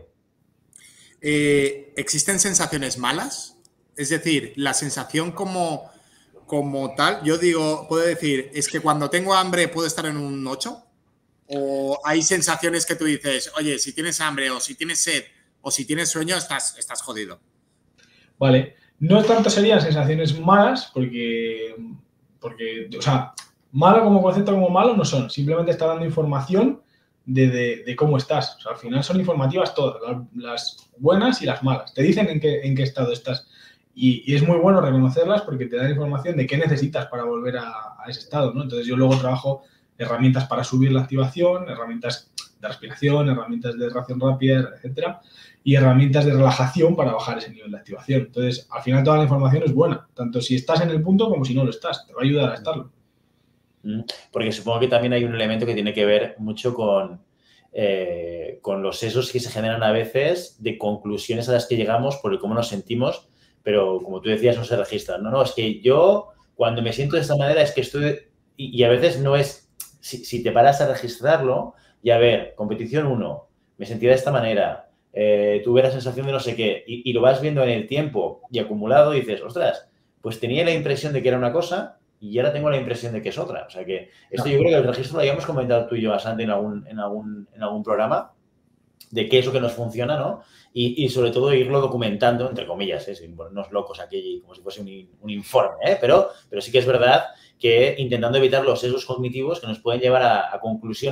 A: ¿Existen sensaciones malas? Es decir, la sensación como tal, yo puedo decir, es que cuando tengo hambre puedo estar en un 8, o hay sensaciones que tú dices, oye, si tienes hambre o si tienes sed o si tienes sueño, estás jodido.
C: Vale, no tanto serían sensaciones malas porque, o sea, malo como concepto como malo no son, simplemente está dando información de cómo estás. O sea, al final son informativas todas, las buenas y las malas. Te dicen en qué estado estás. Y es muy bueno reconocerlas porque te dan información de qué necesitas para volver a ese estado, ¿no? Entonces yo luego trabajo herramientas para subir la activación, herramientas de respiración, herramientas de reacción rápida, etcétera, y herramientas de relajación para bajar ese nivel de activación. Entonces, al final toda la información es buena, tanto si estás en el punto como si no lo estás, te va a ayudar a estarlo.
B: Porque supongo que también hay un elemento que tiene que ver mucho con los sesgos que se generan a veces de conclusiones a las que llegamos por el cómo nos sentimos, pero como tú decías, no se registran. No, es que yo cuando me siento de esta manera es que estoy... Y a veces no es... Si te paras a registrarlo y a ver, competición 1, me sentía de esta manera, tuve la sensación de no sé qué, y lo vas viendo en el tiempo y acumulado y dices, ostras, pues tenía la impresión de que era una cosa y ahora tengo la impresión de que es otra. O sea que esto yo creo que el registro lo habíamos comentado tú y yo, Santi, en algún programa, de qué es lo que nos funciona, ¿no? Y sobre todo irlo documentando, entre comillas, sin ponernos locos aquí como si fuese un informe, pero sí que es verdad que intentando evitar los sesgos cognitivos que nos pueden llevar a conclusiones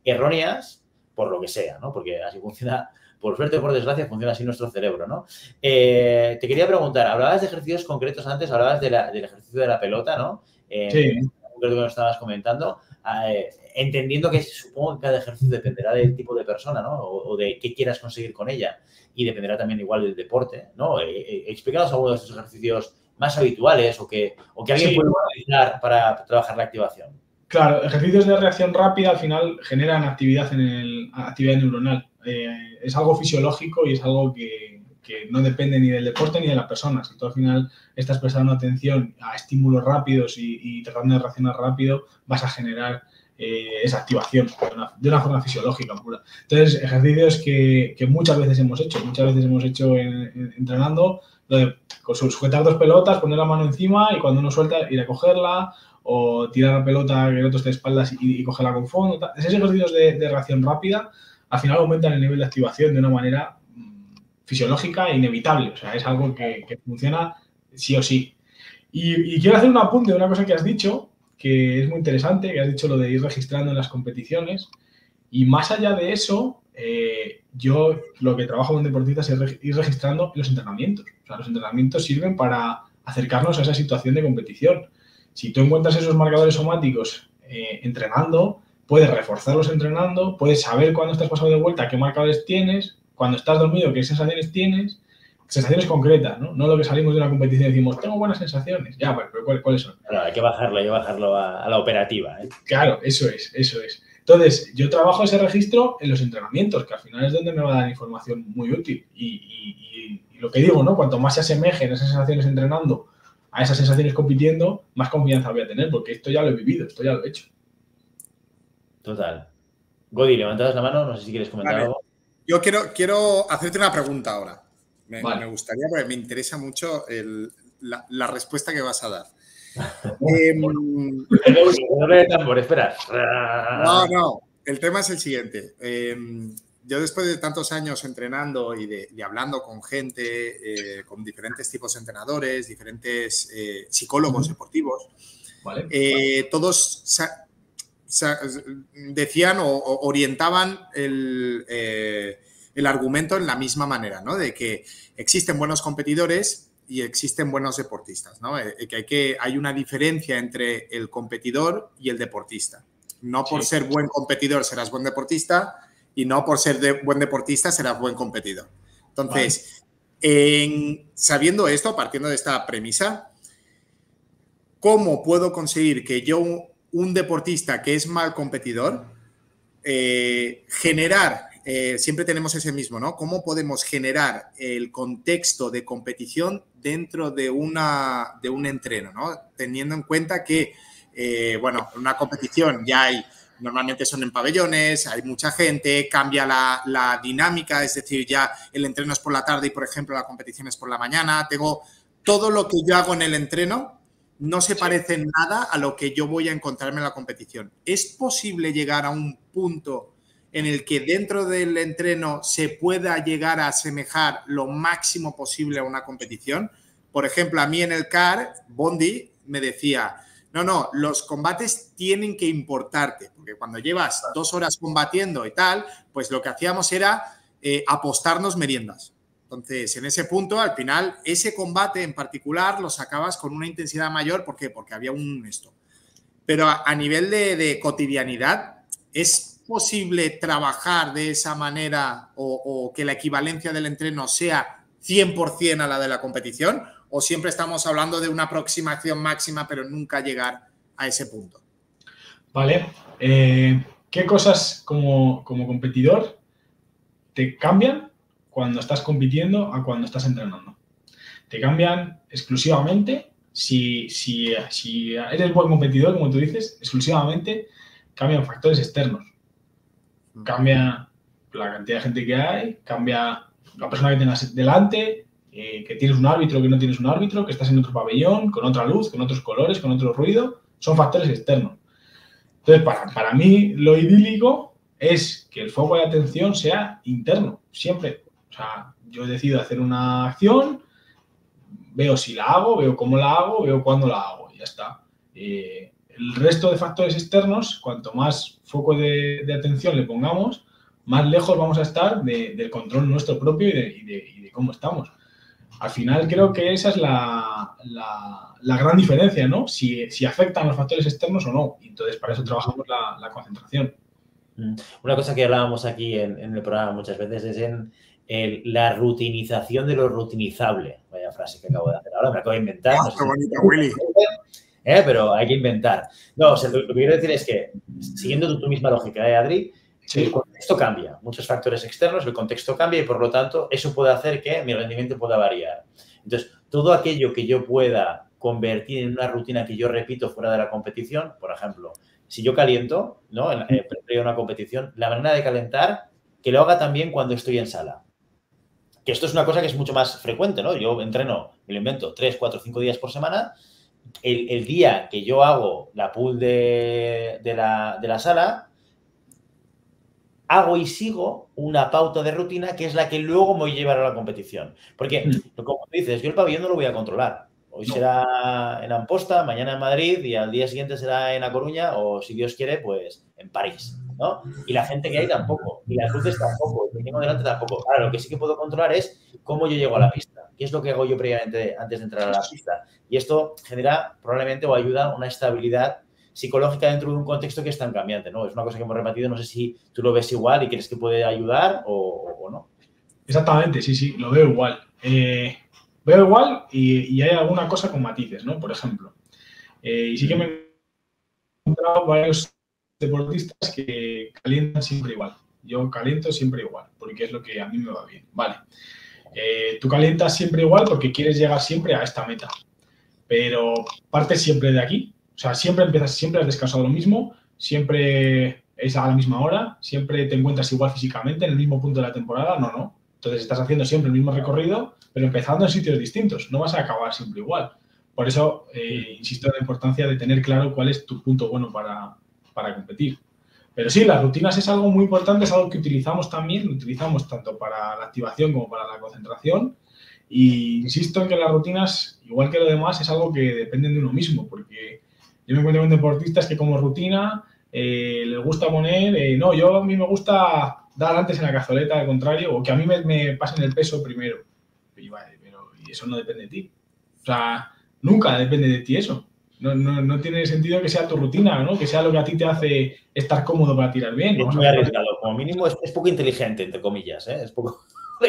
B: erróneas por lo que sea, ¿no? Porque así funciona, por suerte o por desgracia, funciona así nuestro cerebro, ¿no? Te quería preguntar, hablabas de ejercicios concretos antes, hablabas del ejercicio de la pelota, ¿no?
C: Sí.
B: Lo que nos estabas comentando, entendiendo que supongo que cada ejercicio dependerá del tipo de persona, ¿no? O de qué quieras conseguir con ella, y dependerá también igual del deporte, ¿no? Explícanos algunos de estos ejercicios más habituales o que alguien puede utilizar para trabajar la activación.
C: Claro, ejercicios de reacción rápida al final generan actividad neuronal. Es algo fisiológico y es algo que no depende ni del deporte ni de la persona. Si tú al final estás prestando atención a estímulos rápidos y tratando de reaccionar rápido, vas a generar esa activación de una forma fisiológica pura. Entonces, ejercicios que muchas veces hemos hecho entrenando, sujetar 2 pelotas, poner la mano encima y cuando uno suelta ir a cogerla, o tirar la pelota que el otro esté de espaldas y cogerla con fondo. Esos ejercicios de reacción rápida al final aumentan el nivel de activación de una manera fisiológica e inevitable. O sea, es algo que funciona sí o sí. Y quiero hacer un apunte de una cosa que has dicho, que es muy interesante, que has dicho lo de ir registrando en las competiciones. Y más allá de eso, yo lo que trabajo con deportistas es ir registrando los entrenamientos. O sea, los entrenamientos sirven para acercarnos a esa situación de competición. Si tú encuentras esos marcadores somáticos entrenando, puedes reforzarlos entrenando, puedes saber cuándo estás pasado de vuelta, qué marcadores tienes, cuando estás dormido, qué sensaciones tienes, sensaciones concretas, ¿no? No lo que salimos de una competición y decimos, tengo buenas sensaciones. Ya, pero ¿cuáles son?
B: Claro, hay que bajarlo a la operativa, ¿eh?
C: Claro, eso es. Entonces, yo trabajo ese registro en los entrenamientos, que al final es donde me va a dar información muy útil. Y lo que digo, ¿no? Cuanto más se asemejen esas sensaciones entrenando a esas sensaciones compitiendo, más confianza voy a tener, porque esto ya lo he vivido, esto ya lo he hecho.
B: Total. Godi, levantadas la mano, no sé si quieres comentar algo.
A: Yo quiero hacerte una pregunta ahora.
C: Vale.
A: Me gustaría, porque me interesa mucho la respuesta que vas a dar.
B: Doble de tambor, espera.
A: No. El tema es el siguiente. Yo después de tantos años entrenando y de hablando con gente, con diferentes tipos de entrenadores, diferentes psicólogos deportivos,
C: vale.
A: Todos decían o orientaban el argumento en la misma manera, ¿no? De que existen buenos competidores y existen buenos deportistas, ¿no? Que hay una diferencia entre el competidor y el deportista. No por ser buen competidor serás buen deportista, y no por ser buen deportista serás buen competidor. Entonces, sabiendo esto, partiendo de esta premisa, ¿cómo puedo conseguir que yo, un deportista que es mal competidor, generar, siempre tenemos ese mismo, ¿no? ¿Cómo podemos generar el contexto de competición dentro de un entreno, ¿no? Teniendo en cuenta que, bueno, una competición ya hay... Normalmente son en pabellones, hay mucha gente, cambia la dinámica, es decir, ya el entreno es por la tarde y, por ejemplo, la competición es por la mañana. Tengo todo lo que yo hago en el entreno, no se parece en nada a lo que yo voy a encontrarme en la competición. ¿Es posible llegar a un punto en el que dentro del entreno se pueda llegar a asemejar lo máximo posible a una competición? Por ejemplo, a mí en el CAR, Bondi me decía... No, los combates tienen que importarte, porque cuando llevas 2 horas combatiendo y tal, pues lo que hacíamos era apostarnos meriendas. Entonces, en ese punto, al final, ese combate en particular lo sacabas con una intensidad mayor. ¿Por qué? Porque había un esto. Pero a nivel de cotidianidad, ¿es posible trabajar de esa manera o que la equivalencia del entreno sea 100% a la de la competición? ¿O siempre estamos hablando de una aproximación máxima, pero nunca llegar a ese punto?
C: Vale. ¿Qué cosas como competidor te cambian cuando estás compitiendo a cuando estás entrenando? Te cambian exclusivamente, si eres buen competidor, como tú dices, exclusivamente cambian factores externos. Cambia la cantidad de gente que hay, cambia la persona que tengas delante, que tienes un árbitro, que no tienes un árbitro, que estás en otro pabellón, con otra luz, con otros colores, con otro ruido, son factores externos. Entonces, para mí, lo idílico es que el foco de atención sea interno, siempre. O sea, yo decido hacer una acción, veo si la hago, veo cómo la hago, veo cuándo la hago y ya está. el resto de factores externos, cuanto más foco de atención le pongamos, más lejos vamos a estar del control nuestro propio y de cómo estamos. Al final creo que esa es la gran diferencia, ¿no? Si afectan los factores externos o no. Y entonces para eso trabajamos la concentración.
B: Una cosa que hablábamos aquí en el programa muchas veces es en la rutinización de lo rutinizable. Vaya frase que acabo de hacer ahora, me acabo de inventar. No sé
A: qué bonita, Willy.
B: Pero hay que inventar. No, o sea, lo que quiero decir es que, siguiendo tu misma lógica, Adri, sí, el contexto cambia. Muchos factores externos, el contexto cambia y, por lo tanto, eso puede hacer que mi rendimiento pueda variar. Entonces, todo aquello que yo pueda convertir en una rutina que yo repito fuera de la competición, por ejemplo, si yo caliento, ¿no? Previo a una competición, la manera de calentar, que lo haga también cuando estoy en sala. Que esto es una cosa que es mucho más frecuente, ¿no? Yo entreno, me lo invento, 3, 4, 5 días por semana. El día que yo hago la pool de la sala, hago y sigo una pauta de rutina que es la que luego me voy a llevar a la competición. Porque, como dices, yo el pabellón no lo voy a controlar. Hoy será en Amposta, mañana en Madrid y al día siguiente será en A Coruña o, si Dios quiere, pues en París, ¿no? Y la gente que hay tampoco, y las luces tampoco, el que tengo delante tampoco. Ahora, lo que sí que puedo controlar es cómo yo llego a la pista, qué es lo que hago yo previamente antes de entrar a la pista. Y esto genera probablemente o ayuda una estabilidad psicológica dentro de un contexto que es tan cambiante, ¿no? Es una cosa que hemos repetido, no sé si tú lo ves igual y crees que puede ayudar o no.
C: Exactamente, sí, lo veo igual. Veo igual y hay alguna cosa con matices, ¿no? Por ejemplo. Y sí que me he encontrado varios deportistas que calientan siempre igual. Yo caliento siempre igual, porque es lo que a mí me va bien. Vale. Tú calientas siempre igual porque quieres llegar siempre a esta meta. Pero partes siempre de aquí. O sea, siempre has descansado lo mismo, siempre es a la misma hora, siempre te encuentras igual físicamente en el mismo punto de la temporada. No. Entonces estás haciendo siempre el mismo recorrido, pero empezando en sitios distintos. No vas a acabar siempre igual. Por eso insisto en la importancia de tener claro cuál es tu punto bueno para competir. Pero sí, las rutinas es algo muy importante, es algo que utilizamos también, lo utilizamos tanto para la activación como para la concentración. Y insisto en que las rutinas, igual que lo demás, es algo que dependen de uno mismo, porque yo me encuentro con deportistas que como rutina les gusta poner, a mí me gusta dar antes en la cazoleta, al contrario, o que a mí me pasen el peso primero. Y eso no depende de ti. O sea, nunca depende de ti eso. No tiene sentido que sea tu rutina, ¿no? Que sea lo que a ti te hace estar cómodo para tirar bien.
B: Es muy arriesgado. Como mínimo es poco inteligente, entre comillas, ¿eh? Es poco...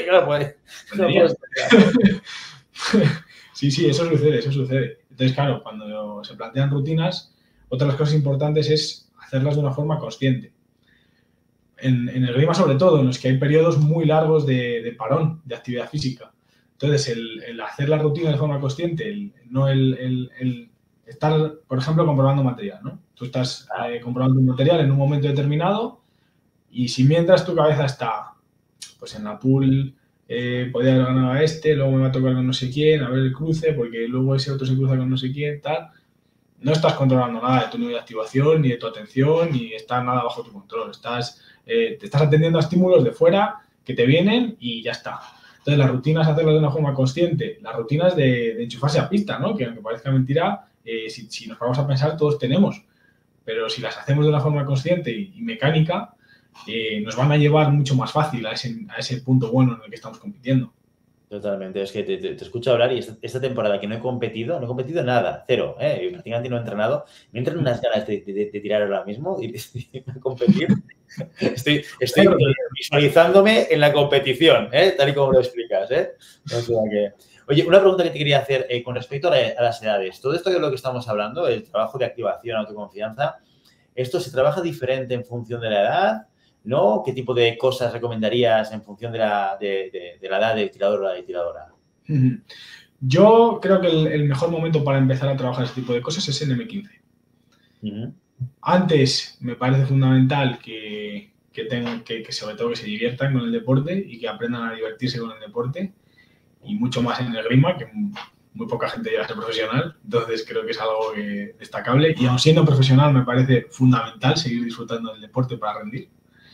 C: Sí, eso sucede. Entonces, claro, cuando se plantean rutinas, otra de las cosas importantes es hacerlas de una forma consciente. En el esgrima, sobre todo, en los que hay periodos muy largos de parón, de actividad física. Entonces, el hacer la rutina de forma consciente, el estar, por ejemplo, comprobando material, ¿no? Tú estás comprobando un material en un momento determinado y si mientras tu cabeza está pues en la pool, podría haber ganado a luego me va a tocar con no sé quién, a ver el cruce, porque luego ese otro se cruza con no sé quién, tal. No estás controlando nada de tu nivel de activación, ni de tu atención, ni está nada bajo tu control. Te estás atendiendo a estímulos de fuera que te vienen y ya está. Entonces, las rutinas, hacerlas de una forma consciente, las rutinas de enchufarse a pista, ¿no? Que aunque parezca mentira, si nos vamos a pensar, todos tenemos. Pero si las hacemos de una forma consciente y mecánica, nos van a llevar mucho más fácil a ese punto bueno en el que estamos compitiendo.
B: Totalmente, es que te escucho hablar y esta temporada que no he competido nada, cero, prácticamente no he entrenado, me entran unas ganas de tirar ahora mismo y de competir. Estoy visualizándome en la competición, tal y como lo explicas, O sea que... Oye, una pregunta que te quería hacer con respecto a las edades. Todo esto de lo que estamos hablando, el trabajo de activación, autoconfianza, ¿esto se trabaja diferente en función de la edad? ¿No? ¿Qué tipo de cosas recomendarías en función de la edad del tirador o la de tiradora?
C: Yo creo que el mejor momento para empezar a trabajar ese tipo de cosas es en M15. Antes me parece fundamental que sobre todo que se diviertan con el deporte y que aprendan a divertirse con el deporte y mucho más en el esgrima, que muy poca gente llega a ser profesional, entonces creo que es algo destacable y aun siendo profesional me parece fundamental seguir disfrutando del deporte para rendir.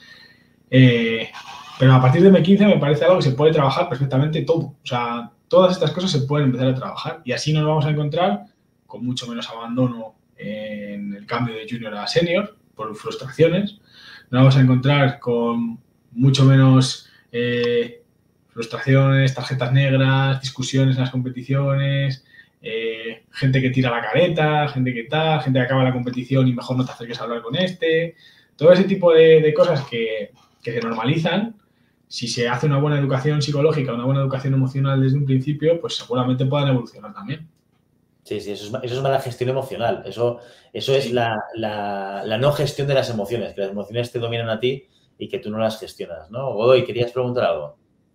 C: Pero a partir de M15 me parece algo que se puede trabajar perfectamente todo. O sea, todas estas cosas se pueden empezar a trabajar y así nos vamos a encontrar con mucho menos abandono en en el cambio de junior a senior por frustraciones. Nos vamos a encontrar con mucho menos frustraciones, tarjetas negras, discusiones en las competiciones, gente que tira la careta, gente que acaba la competición y mejor no te acerques a hablar con este. Todo ese tipo de cosas que se normalizan. Si se hace una buena educación psicológica, una buena educación emocional desde un principio, pues seguramente puedan evolucionar también.
B: Sí, eso es mala gestión emocional. Eso es la no gestión de las emociones, que las emociones te dominan a ti y que tú no las gestionas, ¿no? Godoy, ¿querías preguntar algo?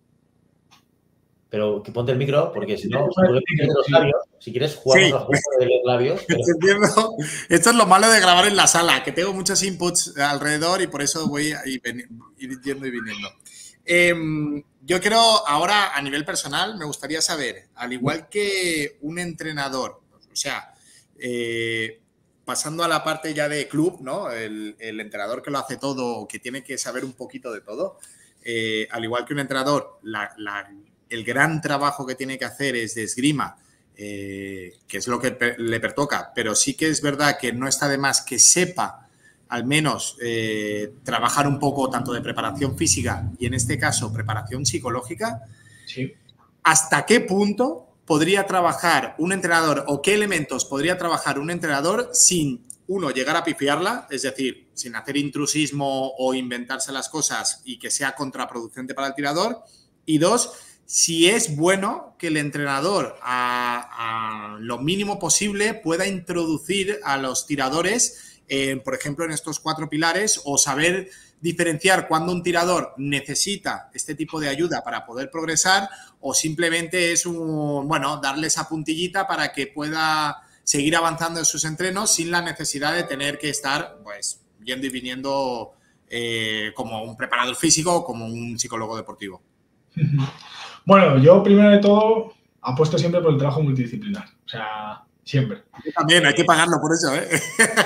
B: Pero que ponte el micro, porque si no, los labios, si quieres jugamos al juego de los labios. Pero...
A: Entiendo. Esto es lo malo de grabar en la sala, que tengo muchos inputs alrededor y por eso voy a ir yendo y viniendo. Yo quiero ahora, a nivel personal, me gustaría saber, al igual que un entrenador, o sea, pasando a la parte ya de club, ¿no? El entrenador que lo hace todo, que tiene que saber un poquito de todo, al igual que un entrenador, el gran trabajo que tiene que hacer es de esgrima, que es lo que le pertoca, pero sí que es verdad que no está de más que sepa al menos trabajar un poco tanto de preparación física y en este caso preparación psicológica.
C: Sí.
A: ¿Hasta qué punto podría trabajar un entrenador o qué elementos podría trabajar un entrenador sin, uno, llegar a pifiarla, es decir, sin hacer intrusismo o inventarse las cosas y que sea contraproducente para el tirador? Y dos, si es bueno que el entrenador a lo mínimo posible pueda introducir a los tiradores por ejemplo, en estos 4 pilares, o saber diferenciar cuando un tirador necesita este tipo de ayuda para poder progresar o simplemente es darle esa puntillita para que pueda seguir avanzando en sus entrenos sin la necesidad de tener que estar pues yendo y viniendo como un preparador físico o como un psicólogo deportivo.
C: Bueno, yo primero de todo apuesto siempre por el trabajo multidisciplinar, o sea, siempre.
A: Yo también, hay que pagarlo por eso, ¿eh?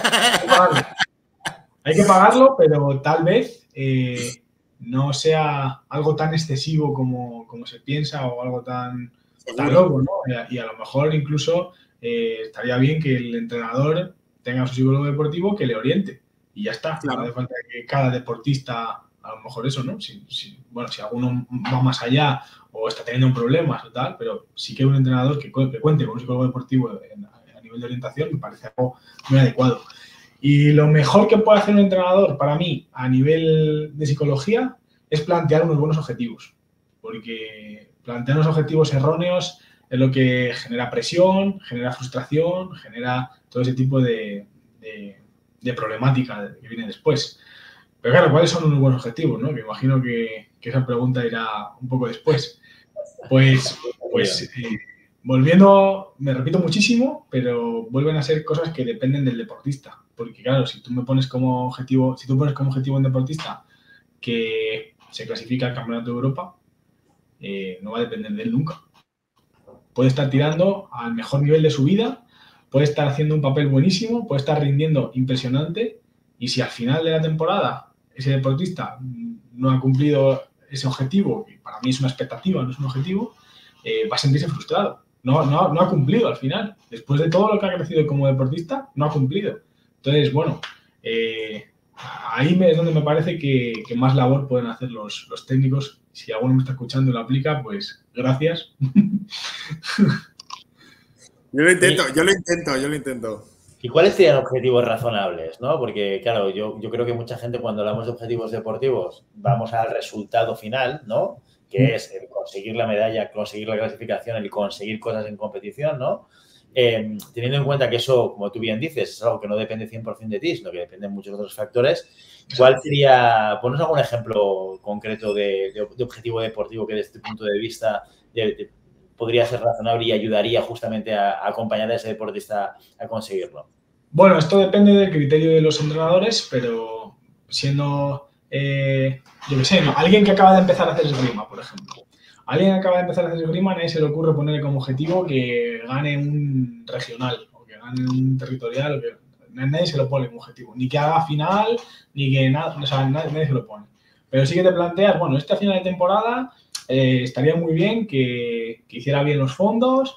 C: Hay que pagarlo, pero tal vez no sea algo tan excesivo como se piensa o algo tan loco, ¿no? Y a lo mejor incluso estaría bien que el entrenador tenga a su psicólogo deportivo que le oriente y ya está. Claro. No hace falta que cada deportista, a lo mejor eso, ¿no? Si alguno va más allá o está teniendo problemas o tal, pero sí que un entrenador que cuente con un psicólogo deportivo a nivel de orientación me parece algo muy adecuado. Y lo mejor que puede hacer un entrenador, para mí, a nivel de psicología, es plantear unos buenos objetivos. Porque plantear unos objetivos erróneos es lo que genera presión, genera frustración, genera todo ese tipo de problemática que viene después. Pero claro, ¿cuáles son unos buenos objetivos, no? Me imagino que esa pregunta irá un poco después. Pues volviendo, me repito muchísimo, pero vuelven a ser cosas que dependen del deportista. Porque claro, si tú pones como objetivo un deportista que se clasifica al Campeonato de Europa, no va a depender de él nunca. Puede estar tirando al mejor nivel de su vida, puede estar haciendo un papel buenísimo, puede estar rindiendo impresionante, y si al final de la temporada ese deportista no ha cumplido ese objetivo, que para mí es una expectativa, no es un objetivo, va a sentirse frustrado. No ha cumplido al final. Después de todo lo que ha crecido como deportista, no ha cumplido. Entonces, bueno, ahí es donde me parece que más labor pueden hacer los técnicos. Si alguno me está escuchando y lo aplica, pues gracias.
A: Yo lo intento.
B: ¿Y cuáles serían objetivos razonables, no? Porque, claro, yo creo que mucha gente cuando hablamos de objetivos deportivos vamos al resultado final, ¿no? Que es el conseguir la medalla, conseguir la clasificación, el conseguir cosas en competición, ¿no? Teniendo en cuenta que eso, como tú bien dices, es algo que no depende 100% de ti, sino que depende de muchos otros factores. ¿Cuál sería, ponos algún ejemplo concreto de objetivo deportivo que desde tu punto de vista podría ser razonable y ayudaría justamente a acompañar a ese deportista a conseguirlo?
C: Bueno, esto depende del criterio de los entrenadores, pero siendo, yo qué sé, ¿no? Alguien que acaba de empezar a hacer esgrima, por ejemplo. Alguien que acaba de empezar a hacer esgrima, a nadie se le ocurre ponerle como objetivo que gane un regional o que gane un territorial, o que nadie se lo pone como objetivo. Ni que haga final, ni que nada, o sea, nadie se lo pone. Pero sí que te planteas, bueno, esta final de temporada estaría muy bien que hiciera bien los fondos,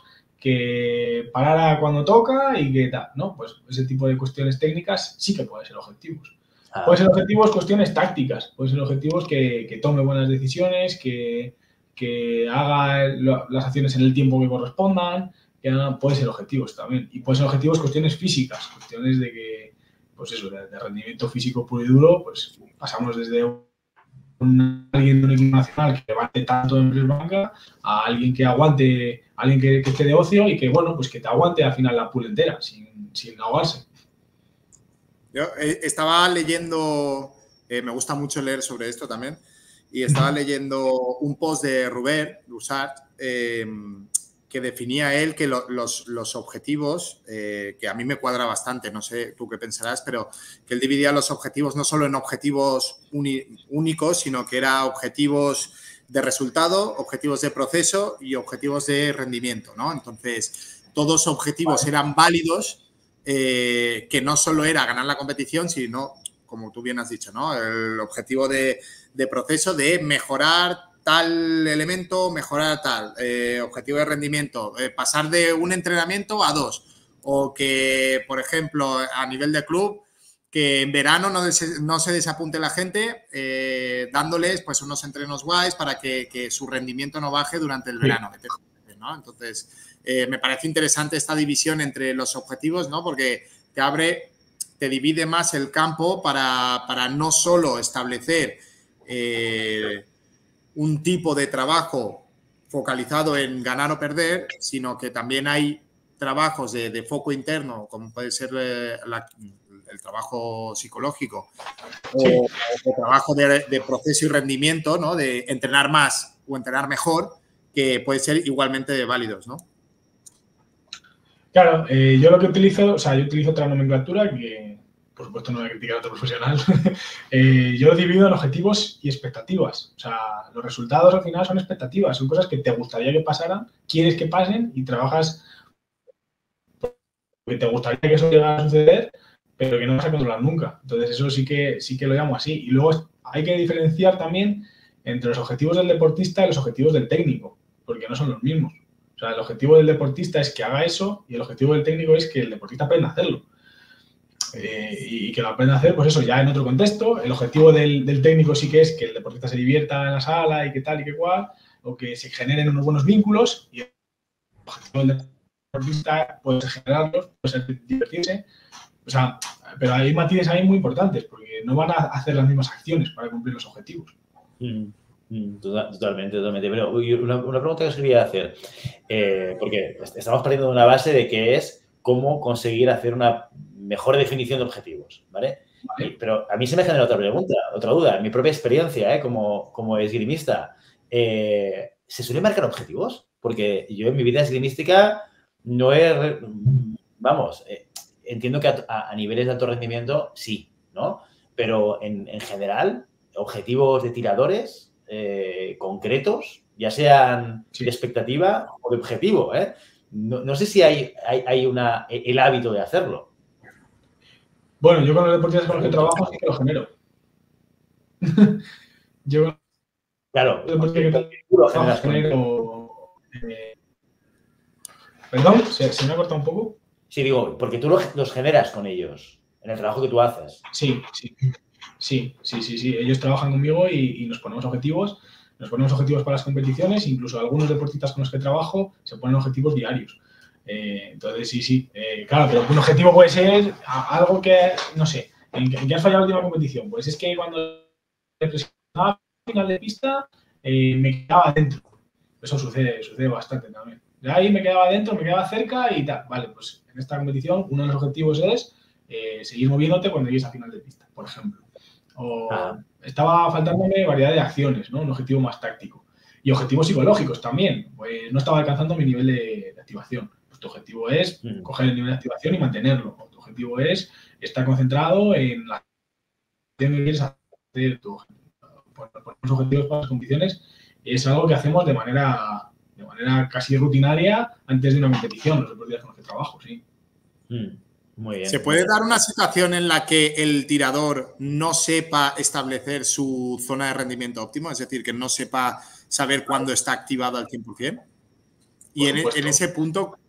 C: que parara cuando toca y que tal, ¿no? Pues ese tipo de cuestiones técnicas sí que pueden ser objetivos. Pueden ser objetivos cuestiones tácticas, pueden ser objetivos que tome buenas decisiones, que haga las acciones en el tiempo que correspondan, pueden ser objetivos también. Y pueden ser objetivos cuestiones físicas, cuestiones de que, pues eso, de rendimiento físico puro y duro, pues pasamos desde alguien de un equipo nacional que levante tanto en press banca a alguien que aguante, alguien que esté de ocio y que, bueno, pues que te aguante al final la pool entera, sin ahogarse.
A: Yo estaba leyendo, me gusta mucho leer sobre esto también, y estaba leyendo un post de Robert Lussard que definía él que los objetivos, que a mí me cuadra bastante, no sé tú qué pensarás, pero que él dividía los objetivos no solo en objetivos únicos, sino que eran objetivos de resultado, objetivos de proceso y objetivos de rendimiento, ¿no? Entonces, todos objetivos eran válidos, que no solo era ganar la competición, sino, como tú bien has dicho, ¿no? El objetivo de proceso de mejorar tal elemento, mejorar tal, objetivo de rendimiento, pasar de un entrenamiento a 2, o que, por ejemplo, a nivel de club, que en verano no se desapunte la gente dándoles pues unos entrenos guays para que su rendimiento no baje durante el verano, ¿no? Entonces, me parece interesante esta división entre los objetivos, ¿no? Porque te divide más el campo para no solo establecer un tipo de trabajo focalizado en ganar o perder, sino que también hay trabajos de foco interno, como puede ser el trabajo psicológico, o trabajo de proceso y rendimiento, ¿no? De entrenar más o entrenar mejor, que pueden ser igualmente válidos, ¿no?
C: Claro, yo lo que utilizo, yo utilizo otra nomenclatura que, por supuesto, no voy a criticar a otro profesional. Yo lo divido en objetivos y expectativas. O sea, los resultados al final son expectativas, son cosas que te gustaría que pasaran, quieres que pasen y trabajas porque te gustaría que eso llegara a suceder, pero que no vas a controlar nunca. Entonces, eso sí que lo llamo así. Y luego hay que diferenciar también entre los objetivos del deportista y los objetivos del técnico, porque no son los mismos. O sea, el objetivo del deportista es que haga eso y el objetivo del técnico es que el deportista aprenda a hacerlo. Y que lo aprenda a hacer, pues eso, ya en otro contexto. El objetivo del técnico sí que es que el deportista se divierta en la sala y que tal y que cual, o que se generen unos buenos vínculos, y el objetivo del deportista puede ser generarlos, puede ser divertirse. O sea, pero hay matices ahí muy importantes, porque no van a hacer las mismas acciones para cumplir los objetivos.
B: Totalmente. Pero una pregunta que os quería hacer, porque estamos partiendo de una base de que es cómo conseguir hacer una mejor definición de objetivos, ¿vale? Pero a mí se me genera otra pregunta, otra duda. En mi propia experiencia, como esgrimista, ¿se suelen marcar objetivos? Porque yo en mi vida esgrimística no he... entiendo que a niveles de alto rendimiento sí, ¿no? Pero en general, objetivos de tiradores concretos, ya sean de expectativa o de objetivo, ¿eh? No sé si hay el hábito de hacerlo.
C: Bueno, yo con los deportistas con los que trabajo sí que lo genero.
B: Claro.
C: ¿Perdón? ¿Se me ha cortado un poco?
B: Sí, digo, porque tú los generas con ellos, en el trabajo que tú haces.
C: Sí. Ellos trabajan conmigo y nos ponemos objetivos. Nos ponemos objetivos para las competiciones, incluso algunos deportistas con los que trabajo se ponen objetivos diarios. Entonces, sí. Claro, pero un objetivo puede ser algo que, no sé, ¿en qué has fallado la última competición? Pues es que cuando me presionaba final de pista, me quedaba dentro. Eso sucede bastante también. De ahí me quedaba dentro, me quedaba cerca y tal. Vale, pues en esta competición uno de los objetivos es seguir moviéndote cuando llegues a final de pista, por ejemplo. O estaba faltándome variedad de acciones, ¿no? Un objetivo más táctico. Y objetivos psicológicos también. Pues no estaba alcanzando mi nivel de activación. Pues tu objetivo es coger el nivel de activación y mantenerlo. O tu objetivo es estar concentrado en la acción que quieres hacer. Poner los objetivos para las competiciones es algo que hacemos de manera casi rutinaria antes de una competición, los deportistas con los que trabajo, sí.
B: Muy bien.
A: ¿Se puede dar una situación en la que el tirador no sepa establecer su zona de rendimiento óptimo? Es decir, que no sepa saber cuándo está activado al 100%. Y en ese punto,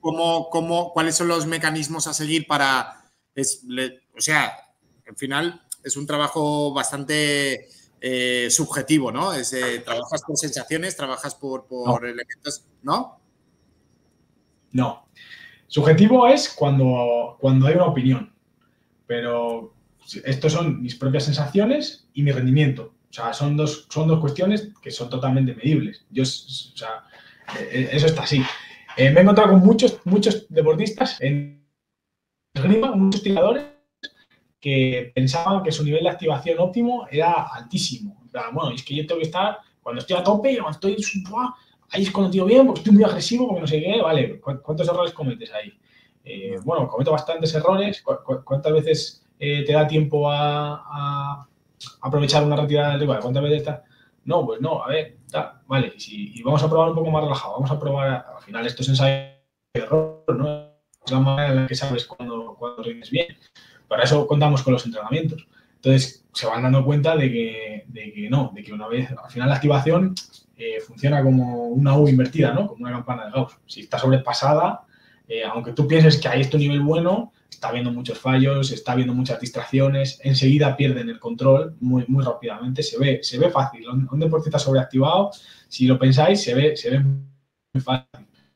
A: cuáles son los mecanismos a seguir para... o sea, al final es un trabajo bastante subjetivo, ¿no? Trabajas por sensaciones, trabajas por elementos, ¿no?
C: No. Subjetivo es cuando hay una opinión, pero estos son mis propias sensaciones y mi rendimiento. O sea, son dos cuestiones que son totalmente medibles. Eso está así. Me he encontrado con muchos deportistas en esgrima, muchos tiradores que pensaban que su nivel de activación óptimo era altísimo. O sea, bueno, es que yo tengo que estar, cuando estoy a tope, cuando estoy, ahí es cuando tiro bien, porque estoy muy agresivo, porque no sé qué, vale, ¿cuántos errores cometes ahí? Bueno, cometo bastantes errores. ¿Cuántas veces te da tiempo a aprovechar una retirada del rival? ¿Cuántas veces está? No, pues no, a ver, vale, y vamos a probar un poco más relajado, vamos a probar, al final esto es ensayo de error, ¿no? Es la manera en la que sabes cuando rindes bien. Para eso contamos con los entrenamientos. Entonces, se van dando cuenta de que una vez, al final la activación funciona como una U invertida, ¿no? Como una campana de Gauss. Si está sobrepasada, aunque tú pienses que ahí es tu nivel bueno, está habiendo muchos fallos, está habiendo muchas distracciones, enseguida pierden el control muy rápidamente, se ve fácil. Un deportista sobreactivado, si lo pensáis, se ve muy fácil.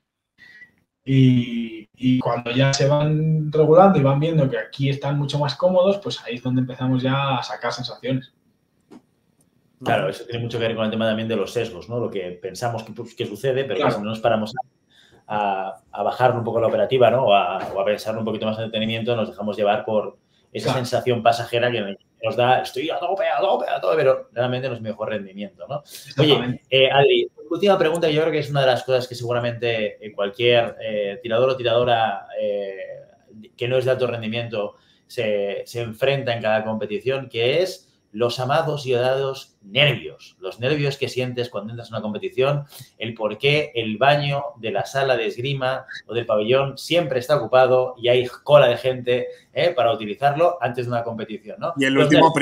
C: Y cuando ya se van regulando y van viendo que aquí están mucho más cómodos, pues ahí es donde empezamos ya a sacar sensaciones.
B: Claro, eso tiene mucho que ver con el tema también de los sesgos, ¿no? Lo que pensamos que sucede, pero claro, que si no nos paramos a bajar un poco la operativa, ¿no? O a pensar un poquito más en detenimiento, nos dejamos llevar por esa sensación pasajera que nos da, estoy a tope, pero realmente no es mi mejor rendimiento, ¿no? Oye, Adri, última pregunta, yo creo que es una de las cosas que seguramente cualquier tirador o tiradora que no es de alto rendimiento se enfrenta en cada competición, que es los amados y odiados nervios. Los nervios que sientes cuando entras a una competición, el por qué el baño de la sala de esgrima o del pabellón siempre está ocupado y hay cola de gente para utilizarlo antes de una competición, ¿no?
A: Y el último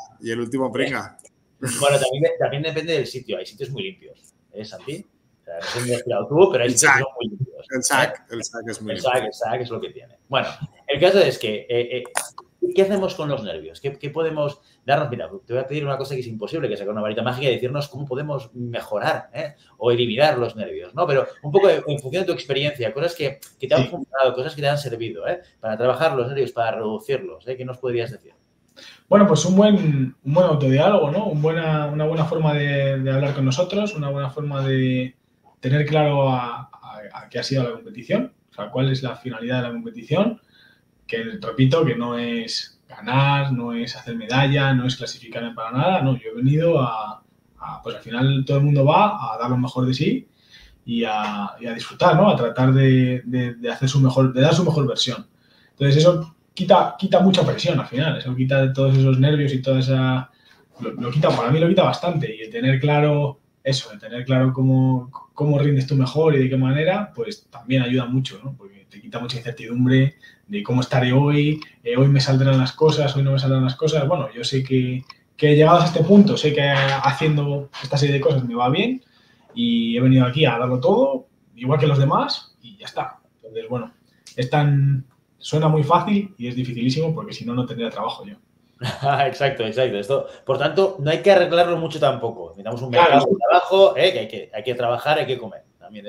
A: pringa.
B: Bueno, también depende del sitio. Hay sitios muy limpios. ¿Es Santi? O sea, no sé si has tirado tú, pero hay sitios que son muy limpios.
A: El sac es muy limpio.
B: El sac es lo que tiene. Bueno, el caso es que ¿qué hacemos con los nervios? ¿Qué podemos darnos? Mira, te voy a pedir una cosa que es imposible, que sacar una varita mágica y decirnos cómo podemos mejorar o eliminar los nervios, ¿no? Pero un poco en función de tu experiencia, cosas que te han funcionado, cosas que te han servido, para trabajar los nervios, para reducirlos, ¿qué nos podrías decir?
C: Bueno, pues un buen autodiálogo, ¿no? Una buena forma de hablar con nosotros, una buena forma de tener claro a qué ha sido la competición, o sea, cuál es la finalidad de la competición, que repito, que no es ganar, no es hacer medalla, no es clasificarme para nada, no, yo he venido pues al final todo el mundo va a dar lo mejor de sí y a disfrutar, ¿no? A tratar de hacer de dar su mejor versión. Entonces eso quita mucha presión al final, eso quita todos esos nervios y toda esa... Lo quita, para mí lo quita bastante, y el tener claro eso, el tener claro cómo rindes tú mejor y de qué manera, pues también ayuda mucho, ¿no? Porque te quita mucha incertidumbre de cómo estaré hoy, hoy me saldrán las cosas, hoy no me saldrán las cosas. Bueno, yo sé que llegados a este punto, sé que haciendo esta serie de cosas me va bien y he venido aquí a darlo todo, igual que los demás, y ya está. Entonces, bueno, suena muy fácil y es dificilísimo porque si no, no tendría trabajo yo.
B: Exacto. Esto, por tanto, no hay que arreglarlo mucho tampoco. Necesitamos un mercado de trabajo, que hay que trabajar, hay que comer. También es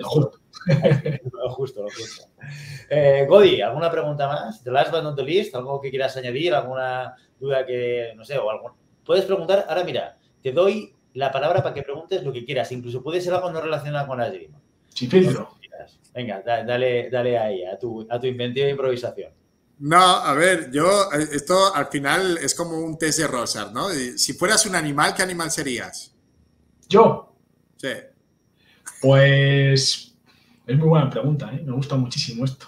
B: lo justo. Godi, ¿alguna pregunta más? The last but not the least, ¿algo que quieras añadir? ¿Alguna duda que, no sé, o algo? Puedes preguntar. Ahora, mira, te doy la palabra para que preguntes lo que quieras. Incluso puede ser algo no relacionado con la esgrima.
C: Sin filtro.
B: Venga, dale ahí, a tu inventiva e improvisación.
A: No, a ver, esto al final es como un test de Rorschach, ¿no? Si fueras un animal, ¿qué animal serías?
C: ¿Yo?
A: Sí.
C: Pues es muy buena pregunta, me gusta muchísimo esto.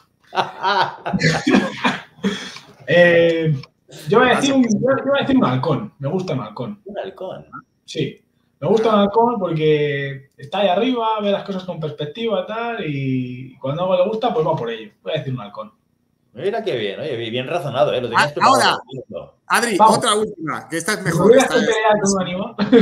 C: Yo voy a decir un halcón, me gusta un halcón.
B: ¿Un halcón?
C: Sí, me gusta un halcón porque está ahí arriba, ve las cosas con perspectiva y tal, y cuando algo le gusta, pues va por ello. Voy a decir un halcón.
B: Mira qué bien, oye, bien razonado, lo tenías
A: preparado. Ahora, Adri, vamos. Otra última, que esta es mejor.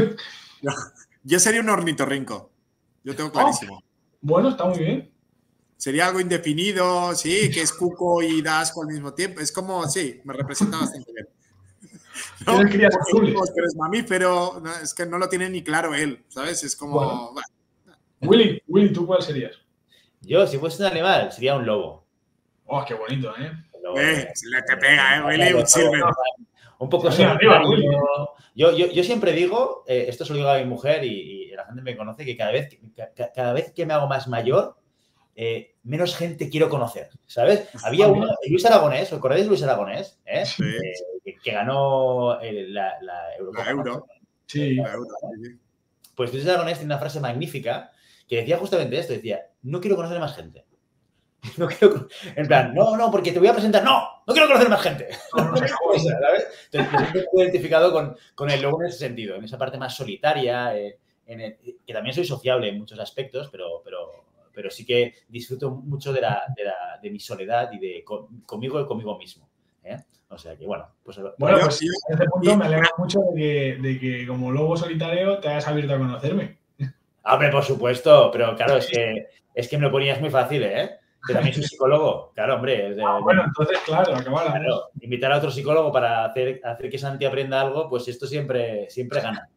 A: Yo sería un ornitorrinco. Yo tengo clarísimo.
C: Bueno, está muy bien.
A: Sería algo indefinido, sí, que es cuco y da asco al mismo tiempo. Es como, sí, me representa bastante bien. No, porque eres mamífero, no, es que no lo tiene ni claro él, ¿sabes? Es como...
C: Bueno. Willy, ¿tú cuál serías?
B: Yo, si fuese un animal, sería un lobo.
C: Oh, qué bonito, ¿eh?
A: Te pega, Willy, un silver.
B: Un poco solitario. Yo siempre digo, esto se lo digo a mi mujer y la gente me conoce, que cada vez que me hago más mayor, menos gente quiero conocer, ¿sabes? Había uno, Luis Aragonés, ¿os acordáis de Luis Aragonés?
A: Sí.
B: Que ganó la Eurocopa.
A: La Euro.
C: Sí.
A: La Euro.
B: Pues Luis Aragonés tiene una frase magnífica que decía justamente esto, decía, no quiero conocer más gente. No quiero, en plan, no, porque te voy a presentar, no quiero conocer más gente. ¿Sabes? Entonces, me he identificado con el lobo en ese sentido, en esa parte más solitaria, que también soy sociable en muchos aspectos, pero sí que disfruto mucho de mi soledad y de conmigo y conmigo mismo. O sea que, bueno, pues
C: en este punto me alegra mucho de que como lobo solitario te hayas abierto a conocerme.
B: Hombre, por supuesto, pero claro, es que me lo ponías muy fácil, ¿eh? Que también soy psicólogo, claro, hombre.
C: Bueno, entonces, claro, acabamos.
B: Claro, invitar a otro psicólogo para hacer que Santi aprenda algo, pues esto siempre gana.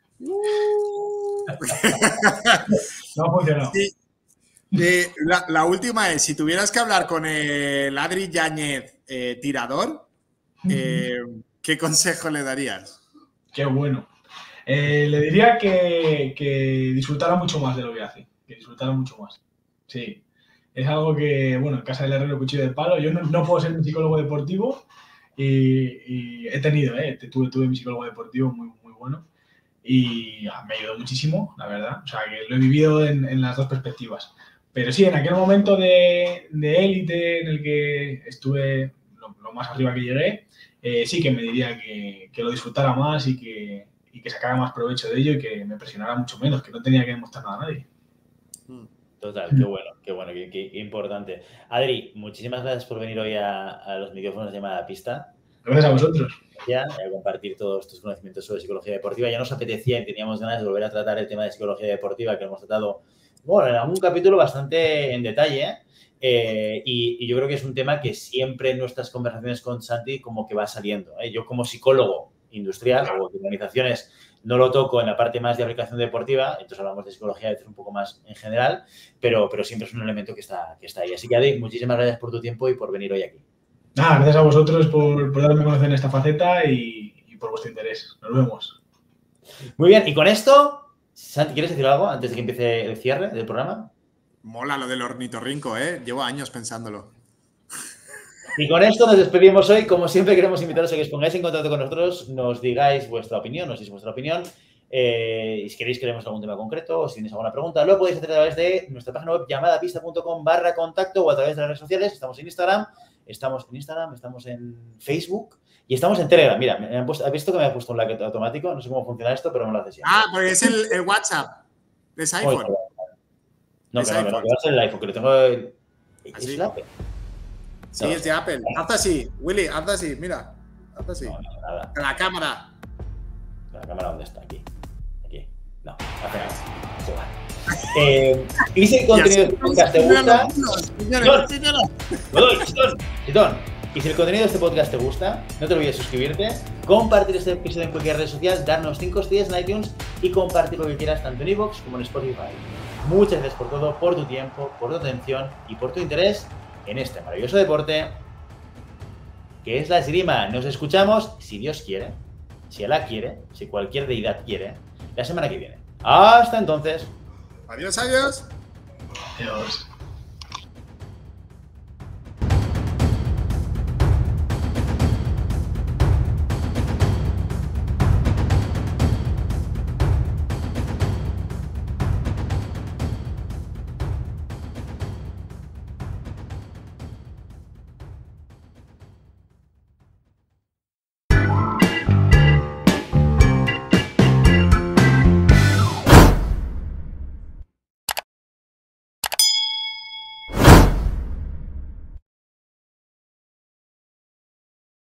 C: No ha funcionado.
A: Sí. La última es, si tuvieras que hablar con el Adri Yáñez tirador, ¿qué consejo le darías?
C: Qué bueno. Le diría que disfrutara mucho más de lo que hace. Que disfrutara mucho más. Sí. Es algo que, bueno, en casa del herrero cuchillo de palo. Yo no puedo ser un psicólogo deportivo y he tenido, tuve mi psicólogo deportivo muy, muy bueno y me ayudó muchísimo, la verdad. O sea, que lo he vivido en las dos perspectivas. Pero sí, en aquel momento de élite en el que estuve lo más arriba que llegué, sí que me diría que lo disfrutara más y que sacara más provecho de ello y que me presionara mucho menos, que no tenía que demostrar nada a nadie.
B: Total, qué bueno, qué importante. Adri, muchísimas gracias por venir hoy a los micrófonos de Llamada Pista.
C: Gracias a vosotros.
B: A compartir todos tus conocimientos sobre psicología deportiva. Ya nos apetecía y teníamos ganas de volver a tratar el tema de psicología deportiva que hemos tratado, bueno, en algún capítulo bastante en detalle. Y yo creo que es un tema que siempre en nuestras conversaciones con Santi como que va saliendo. Yo como psicólogo industrial o de organizaciones no lo toco en la parte más de aplicación deportiva, entonces hablamos de psicología de un poco más en general, pero siempre es un elemento que está ahí. Así que, Adri, muchísimas gracias por tu tiempo y por venir hoy aquí.
C: Gracias a vosotros por darme a conocer en esta faceta y por vuestro interés. Nos vemos.
B: Muy bien, y con esto, Santi, ¿quieres decir algo antes de que empiece el cierre del programa?
A: Mola lo del ornitorrinco, Llevo años pensándolo.
B: Y con esto nos despedimos hoy. Como siempre, queremos invitaros a que os pongáis en contacto con nosotros, nos digáis vuestra opinión, y si queréis que leemos algún tema concreto o si tenéis alguna pregunta, lo podéis hacer a través de nuestra página web llamadapista.com/contacto o a través de las redes sociales. Estamos en Instagram, estamos en Facebook y estamos en Telegram. Mira, ¿has visto que me ha puesto un like automático? No sé cómo funciona esto, pero me lo hace siempre.
A: Pues es el WhatsApp. ¿Es iPhone?
B: No, que va a ser el iPhone, que lo tengo... ¿Es el Apple?
A: Sí, es de Apple. Haz así, Willy, haz así, mira. Haz así.
B: No, nada.
A: La cámara.
B: ¿La cámara dónde está? Aquí. No, hace nada. Y si el contenido de este podcast te gusta... Chitón. Y si el contenido de este podcast te gusta, no te olvides suscribirte, compartir este episodio en cualquier red social, darnos 5 estrellas en iTunes y compartir lo que quieras tanto en iVoox como en Spotify. Muchas gracias por todo, por tu tiempo, por tu atención y por tu interés en este maravilloso deporte que es la esgrima. Nos escuchamos, si Dios quiere, si Alá quiere, si cualquier deidad quiere, la semana que viene. Hasta entonces.
A: Adiós.
C: Adiós.